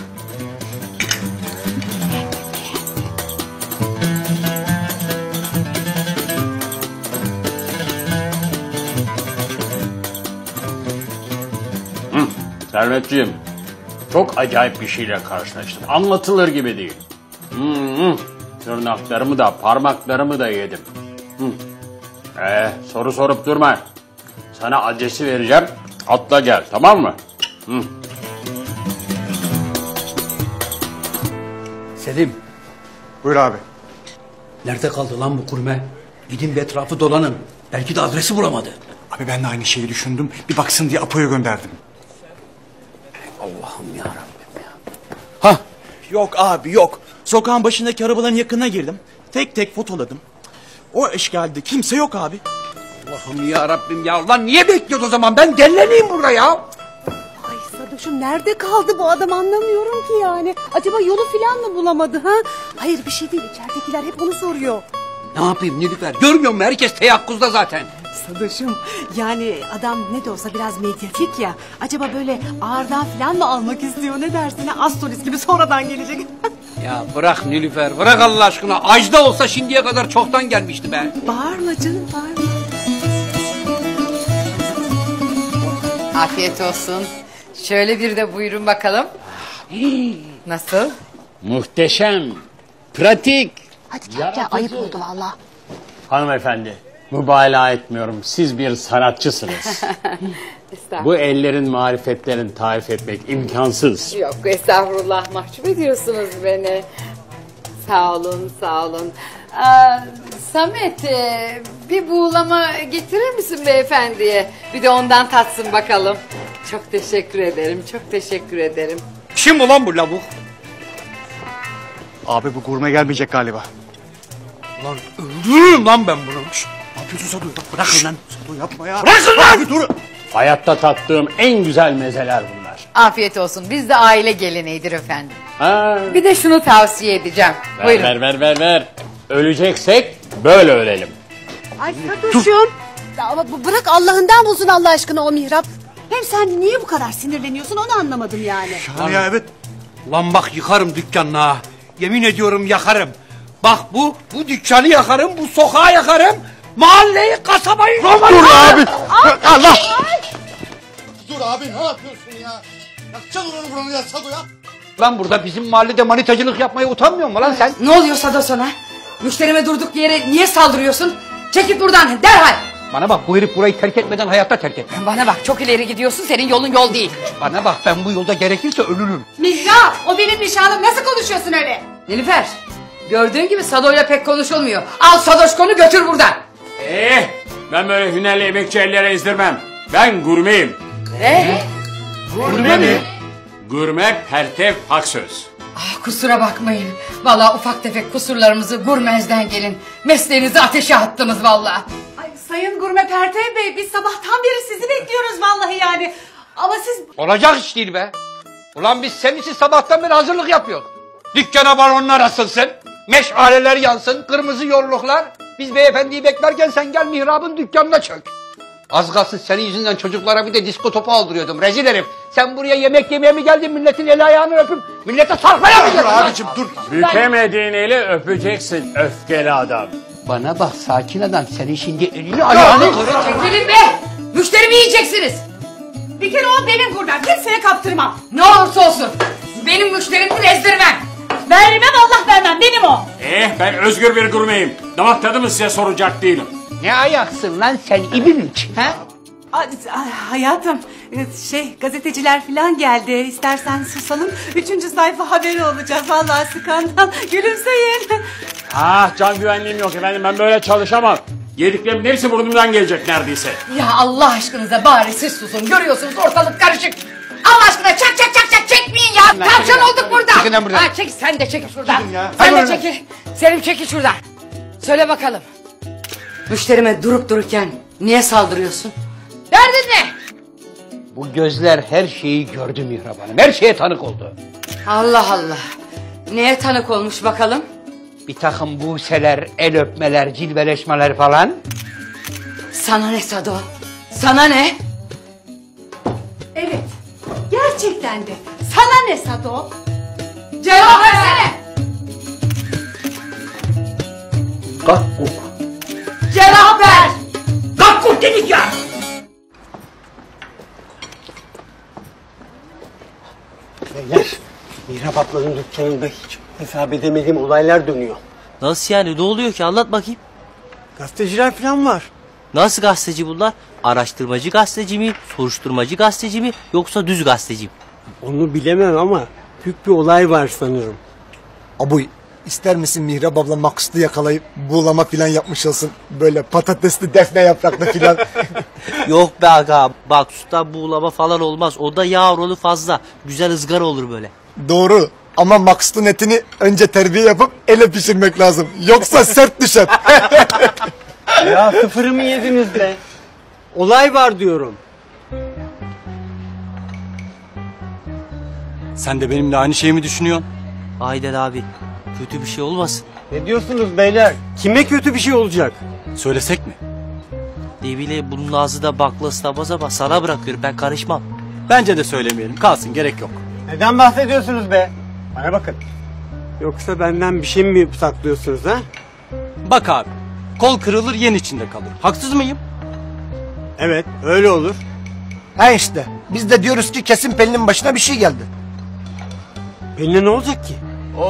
Servetciğim, çok acayip bir şeyle karşılaştım. Anlatılır gibi değil. Tırnaklarımı da parmaklarımı da yedim. Soru sorup durma. Sana adresi vereceğim. Atla gel, tamam mı? Selim. Buyur abi. Nerede kaldı lan bu kurme? Gidin bir etrafı dolanın. Belki de adresi bulamadı. Abi ben de aynı şeyi düşündüm. Bir baksın diye Apo'yu gönderdim. Allah'ım yarabbim ya. Hah. Yok abi yok. Sokağın başındaki arabaların yakınına girdim. Tek tek fotoladım. O eşgalde kimse yok abi. Allah'ım yarabbim ya. Lan niye bekliyoruz o zaman? Ben delleneyim burada ya. Ay Sadoş'um nerede kaldı bu adam, anlamıyorum ki yani. Acaba yolu filan mı bulamadı ha? Hayır bir şey değil, içeridekiler hep onu soruyor. Ne yapayım Nilüfer? Görmüyor musun? Herkes teyakkuzda zaten. Sadoş'um yani adam ne de olsa biraz medyatik ya. Acaba böyle ağırdan filan mı almak istiyor, ne dersin? Astoris gibi sonradan gelecek. Ya bırak Nilüfer, bırak Allah aşkına. Ajda olsa şimdiye kadar çoktan gelmişti be. Bağırma canım, bağırma. Afiyet olsun. Şöyle bir de buyurun bakalım. Nasıl? Muhteşem, pratik. Hadi gel ayıp oldu valla. Hanımefendi, mübalağa etmiyorum. Siz bir sanatçısınız. Bu ellerin marifetlerini tarif etmek imkansız. Yok estağfurullah, mahcup ediyorsunuz beni. Sağ olun. Samet bir buğulama getirir misin beyefendiye? Bir de ondan tatsın bakalım. Çok teşekkür ederim. Kim ulan bu lavuk? Abi bu gurme gelmeyecek galiba. Lan öldürürüm lan ben bunu. Ne yapıyorsun Sadu? Bırakın lan. Sadu yapma ya. Bırakın lan! Abi dur. Hayatta tattığım en güzel mezeler bunlar. Afiyet olsun. Bizde aile geleneğidir efendim. Ha. Bir de şunu tavsiye edeceğim. Buyurun. Ver. Öleceksek böyle ölelim. Ay Fatoş'um. Ama bırak Allah'ından bulsun Allah aşkına o mihrap. Hem sen niye bu kadar sinirleniyorsun onu anlamadım yani. Ya evet. Lan bak yıkarım dükkanını ha. Yemin ediyorum yakarım. Bak bu dükkanı yakarım, bu sokağı yakarım. Mahalleyi, kasabayı... Dur abi. Allah. Dur abi ne yapıyorsun ya? Yakacaksın onu buranı ya Sado ya. Lan burada bizim mahallede manitacılık yapmaya utanmıyor mu lan sen? Ne oluyor Sado sana? Müşterime durduk yere niye saldırıyorsun? Çekil buradan derhal. Bana bak bu herif burayı terk etmeden hayatta terk et. Bana bak çok ileri gidiyorsun, senin yolun yol değil. Bana bak ben bu yolda gerekirse ölürüm. Mihrap o benim nişanlım nasıl konuşuyorsun öyle? Nilüfer, gördüğün gibi Sado'yla pek konuşulmuyor. Al Sadoşkon'u götür buradan. Ben böyle hünerli emekçi ellere ezdirmem. Ben gurmeyim. Gurme mi? Gurme Pertev Aksöz. Kusura bakmayın. Vallahi ufak tefek kusurlarımızı gurmezden gelin. Mesleğinizi ateşe attınız vallahi. Ay Sayın Gurme Pertev Bey biz sabahtan beri sizi bekliyoruz vallahi yani. Ama siz... Olacak iş değil be. Ulan biz senin için sabahtan beri hazırlık yapıyoruz. Dükkana balonlar asılsın, meşaleler yansın, kırmızı yolluklar. Biz beyefendiyi beklerken sen gel mihrabın dükkanına çök. Az kalsın senin yüzünden çocuklara bir de disko topu aldırıyordum rezil herif. Sen buraya yemek yemeye mi geldin, milletin eli ayağını öpüp millete sarkmaya mı geldin? Abicim dur. Bükemediğin eli öpeceksin öfkeli adam. Bana bak sakin adam, senin şimdi elini ayağını kıracağım. Çekilin be! Müşterimi yiyeceksiniz. Bir kere o benim buradan kimseye kaptırmam. Ne olursa olsun. Benim müşterimi ezdirmem. Vermem Allah vermem benim o. Ben özgür bir gurmeyim. Damak tadımı size soracak değilim. Ne ayaksın lan sen ibilik? He? Hayatım gazeteciler falan geldi. İstersen susalım. 3. sayfa haberi olacağız. Vallahi skandal. Gülümseyin. Can güvenliğim yok efendim, ben böyle çalışamam. Yediklerimin hepsi burnumdan gelecek neredeyse. Ya Allah aşkınıza bari siz susun. Görüyorsunuz ortalık karışık. Allah aşkına çak çekmeyin ya. Tavşan olduk burada. Çekil lan buradan. Çek sen de çekil şuradan. ya. Sen Hadi de çekil. Selim çekil şuradan. Söyle bakalım. Müşterime durup dururken niye saldırıyorsun? Derdin ne? Bu gözler her şeyi gördü Mihrap Hanım. Her şeye tanık oldu. Allah Allah. Neye tanık olmuş bakalım? Bir takım buseler, el öpmeler, cilveleşmeler falan. Sana ne Sado? Sana ne? Evet. Gerçekten de. Sana ne Sado? Cevap versene. Kalk kuk. Cevap ver. Kalk kuk dedik ya. Beyler, Mihrap ablanın dükkanında hiç hesap edemediğim olaylar dönüyor. Nasıl yani ne oluyor ki anlat bakayım. Gazeteciler falan var. Nasıl gazeteci bunlar? Araştırmacı gazeteci mi? Soruşturmacı gazeteci mi? Yoksa düz gazeteci mi? Onu bilemem ama büyük bir olay var sanırım. Abuy ister misin Mihrap abla Maksut'u yakalayıp buğulama filan yapmış olsun. Böyle patatesli defne yapraklı filan. Yok be aga. Bak suda buğulama falan olmaz. O da yağ oranı fazla. Güzel ızgara olur böyle. Doğru ama Maksut'un etini önce terbiye yapıp ele pişirmek lazım. Yoksa sert düşer. Ya sıfırı mı yediniz be? Olay var diyorum. Sen de benimle aynı şeyi mi düşünüyorsun? Aynen abi. Kötü bir şey olmasın. Ne diyorsunuz beyler? Kime kötü bir şey olacak? Söylesek mi? Ne bileyim bunun ağzı da baklası da baza sana bırakıyorum ben karışmam. Bence de söylemeyelim. Kalsın, gerek yok. Neden bahsediyorsunuz be? Bana bakın. Yoksa benden bir şey mi saklıyorsunuz ha? Bak abi, kol kırılır yen içinde kalır. Haksız mıyım? Evet, öyle olur. Ha işte biz de diyoruz ki kesin Pelin'in başına bir şey geldi. Pelin'e ne olacak ki?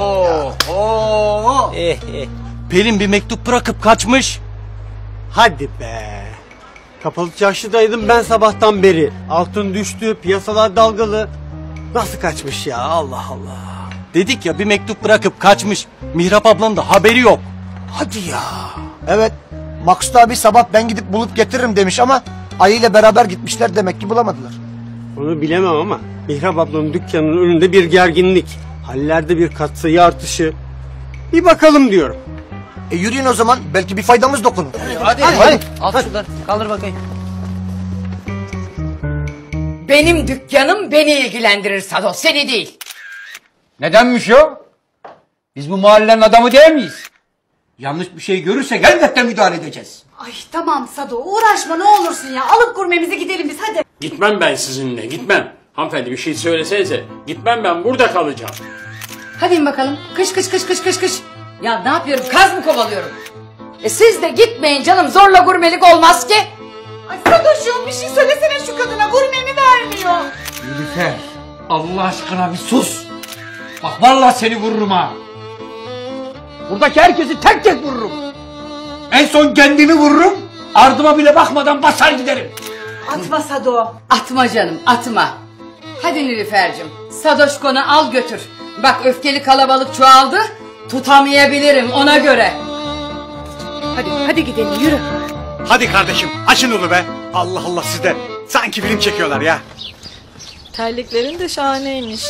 Pelin bir mektup bırakıp kaçmış. Hadi be. Kapalı çarşıdaydım ben sabahtan beri. Altın düştü, piyasalar dalgalı. Nasıl kaçmış ya Allah Allah. Dedik ya bir mektup bırakıp kaçmış. Mihrap ablanın da haberi yok. Hadi ya. Evet Maksut abi sabah ben gidip bulup getiririm demiş ama Ayı ile beraber gitmişler demek ki bulamadılar. Onu bilemem ama Mihrap ablanın dükkanının önünde bir gerginlik. Hallerde bir katsayı artışı. Bir bakalım diyorum. Yürüyün o zaman belki bir faydamız dokunur. Hadi. Al şunları kaldır bakayım. benim dükkanım, beni ilgilendirir Sado, seni değil. Nedenmiş o? Biz bu mahallenin adamı değil miyiz? Yanlış bir şey görürsek elbette müdahale edeceğiz. Ay tamam Sado uğraşma ne olursun ya. Alıp gurmemize gidelim biz hadi. Gitmem ben sizinle, gitmem. Hanımefendi bir şey söylesenize. Gitmem, ben burada kalacağım. Hadi bakalım, kış kış kış kış kış kış. Ya ne yapıyorum, kaz mı kovalıyorum? Siz de gitmeyin canım, zorla gurmelik olmaz ki. Ay Sadoş'um bir şey söylesene şu kadına, gurmemi vermiyor. Nilüfer, Allah aşkına bir sus. Bak vallahi seni vururum ha. Buradaki herkesi tek tek vururum. En son kendimi vururum. Ardıma bile bakmadan basar giderim. Atma Sado. Atma canım, atma. Hadi Nilüfer'cim, Sadoşkon'u al götür. Bak öfkeli kalabalık çoğaldı, tutamayabilirim ona göre. Hadi gidelim yürü. Hadi kardeşim açın onu be. Allah Allah sizde. Sanki film çekiyorlar ya. Terliklerin de şahaneymiş.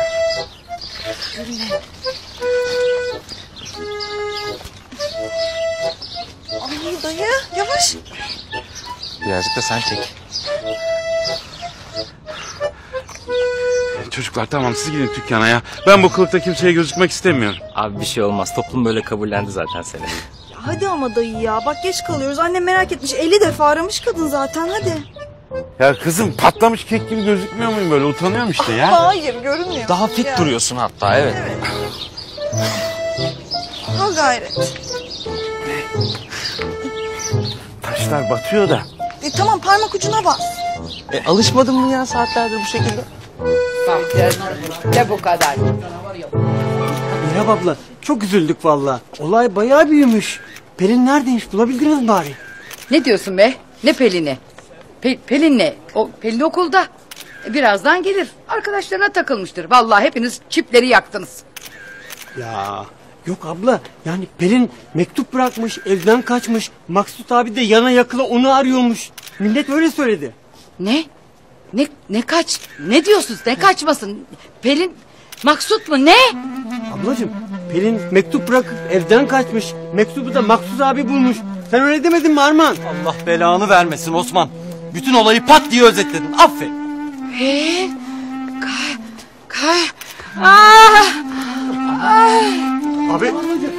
Ay dayı yavaş. Birazcık da sen çek. Çocuklar tamam siz gidin dükkana ya. Ben bu kılıkta kimseye gözükmek istemiyorum. Abi bir şey olmaz. Toplum böyle kabullendi zaten seni. Hadi ama dayı ya. Bak geç kalıyoruz. Annem merak etmiş. 50 defa aramış kadın zaten. Hadi. Ya kızım patlamış kek gibi gözükmüyor muyum böyle? Utanıyorum işte ya. Hayır görünmüyor. Daha fit Ya. duruyorsun hatta evet. Ha gayret. Taşlar batıyor da. Tamam parmak ucuna bas. Alışmadın mı ya saatlerdir bu şekilde? Bak de bu kadar. Merhaba abla. Çok üzüldük valla. Olay bayağı büyümüş. Pelin neredeymiş bulabildiniz mi bari? Ne diyorsun be? Ne Pelin'i? Pelin ne? Pelin okulda. Birazdan gelir. Arkadaşlarına takılmıştır. Vallahi hepiniz çipleri yaktınız. Ya yok abla yani Pelin mektup bırakmış evden kaçmış. Maksut abi de yana yakıla onu arıyormuş. Millet öyle söyledi. Ne? Ne kaç? Ne diyorsunuz? Ne kaçmasın? Pelin Maksut mu? Ne? Ablacığım Pelin mektup bırakıp evden kaçmış. Mektubu da Maksut abi bulmuş. Sen öyle demedin mi Arman? Allah belanı vermesin Osman. Bütün olayı pat diye özetledin. Aferin. Abi.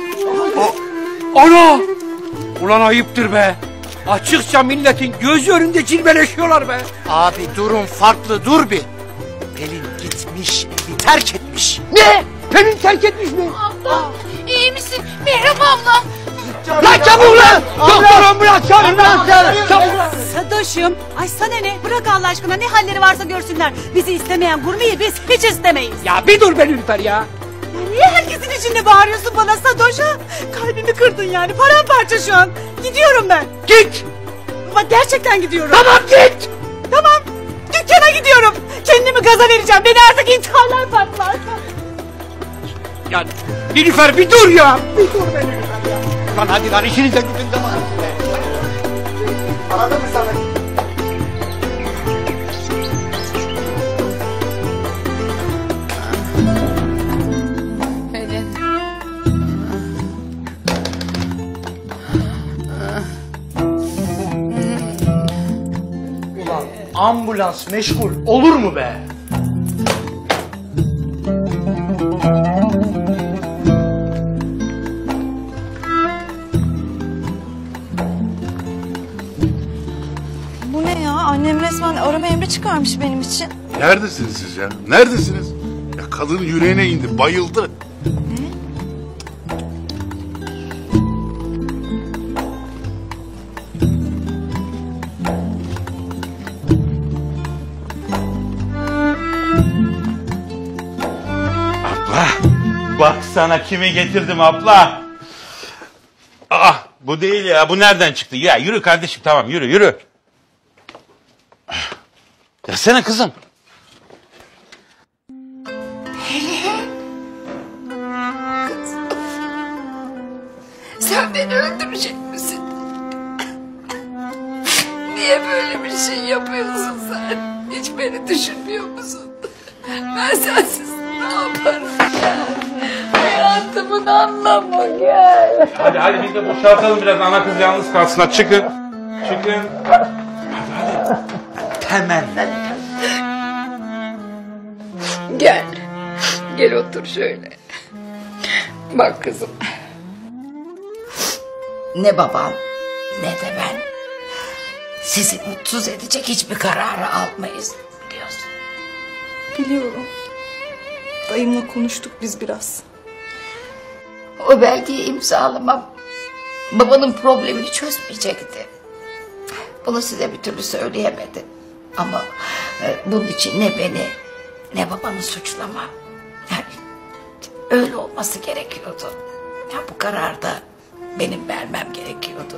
Ana! Ulan ayıptır be. Açıkça milletin gözü önünde cilveleşiyorlar be. Abi durum farklı dur bir. Pelin gitmiş, bir terk etmiş. Ne? Pelin terk etmiş mi? Abla iyi misin? Mehrap abla. Lan çabuk lan! Doktor ambulans çağırın lan! Çabuk lan! Sadoş'um. Ay sana ne? Bırak Allah aşkına ne halleri varsa görsünler. Bizi istemeyen gurmeyi biz hiç istemeyiz. Ya bir dur be Nilüfer ya. Ya niye herkesin içinde bağırıyorsun bana Sadoş ha? Kalbimi kırdın yani paramparça şu an. Gidiyorum ben. Git! Bak gerçekten gidiyorum. Tamam git! Tamam. Dükkana gidiyorum. Kendimi gaza vereceğim. Beni artık intiharlar patlar. Ya Nilüfer bir dur ya! Bir dur be Nilüfer ya! Lan hadi lan işinize gücünüze bakın be! Anladın mı sana? Pelin. Ulan ambulans meşgul olur mu be? Bu ne ya? Annem resmen arama emri çıkarmış benim için. Neredesiniz siz ya? Neredesiniz? Ya kadının yüreğine indi, bayıldı. Abla! Bak sana kimi getirdim abla! Aa bu değil ya, bu nereden çıktı? Ya yürü kardeşim, tamam yürü yürü. Gelsene kızım. Sen beni öldürecek misin? Niye böyle bir şey yapıyorsun sen? Hiç beni düşünmüyor musun? Ben sensiz ne yaparım ya? Hayatımın anlamı gel. Hadi biz de boşaltalım biraz, ana kız yalnız kalsın. Hadi çıkın. Çıkın. Temel. Gel. Gel otur şöyle. Bak kızım. Ne babam ne de ben sizi mutsuz edecek hiçbir kararı almayız biliyorsun. Biliyorum. Dayımla konuştuk biz biraz. O belgeyi imzalamam babanın problemini çözmeyecekti. Bunu size bir türlü söyleyemedi. Ama bunun için ne beni ne babanı suçlama. Yani öyle olması gerekiyordu. Ya bu kararı da benim vermem gerekiyordu.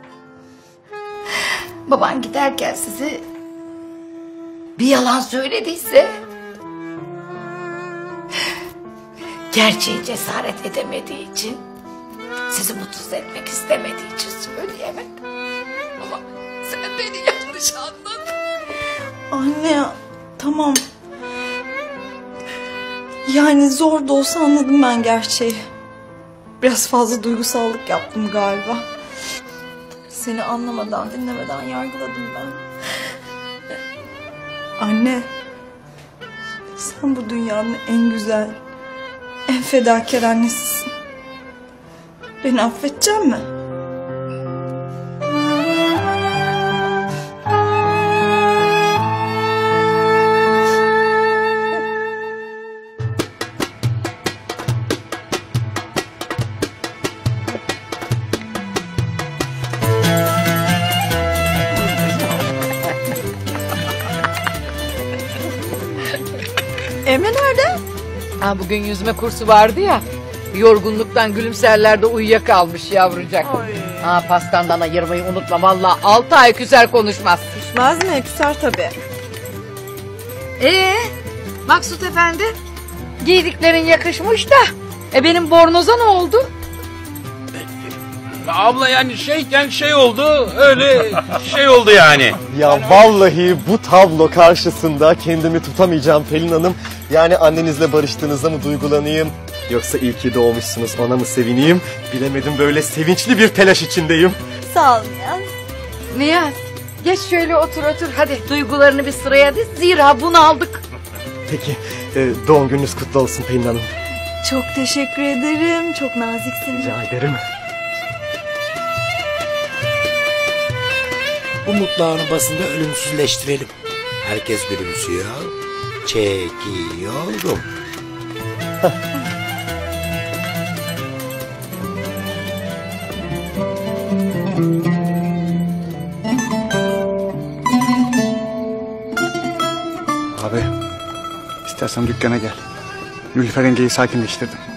Baban giderken sizi bir yalan söylediyse gerçeği cesaret edemediği için sizi mutsuz etmek istemediği için söyleyemedi. Ama sen beni yanlış anladın. Anne tamam. Yani zor da olsa anladım ben gerçeği. Biraz fazla duygusallık yaptım galiba. Seni anlamadan, dinlemeden yargıladım ben. Anne, sen bu dünyanın en güzel, en fedakar annesisin. Beni affedecek misin? Emre nerede? Ha, bugün yüzme kursu vardı ya. Yorgunluktan gülümserlerde uyuyakalmış yavrucak. Ha, pastandan ayırmayı unutma valla. 6 ay küser konuşmaz. Küsmez mi? Küser tabii. Maksut efendi. Giydiklerin yakışmış da. Benim bornoza ne oldu? Abla yani şeyken şey oldu, öyle şey oldu yani. Ya vallahi bu tablo karşısında kendimi tutamayacağım Pelin Hanım. Yani annenizle barıştığınızda mı duygulanayım? Yoksa iyi ki doğmuşsunuz ona mı sevineyim? Bilemedim, böyle sevinçli bir telaş içindeyim. Sağ ol Niyaz. Niyaz geç şöyle otur hadi duygularını bir sıraya diz. Zira bunu aldık. Peki doğum gününüz kutlu olsun Pelin Hanım. Çok teşekkür ederim. Çok naziksin. Rica ederim. Bu mutlu anı basında ölümsüzleştirelim. Herkes gülümsüyor. Çekiyorum. Abi, istersen dükkana gel. Nilüfer yengeyi sakinleştirdim.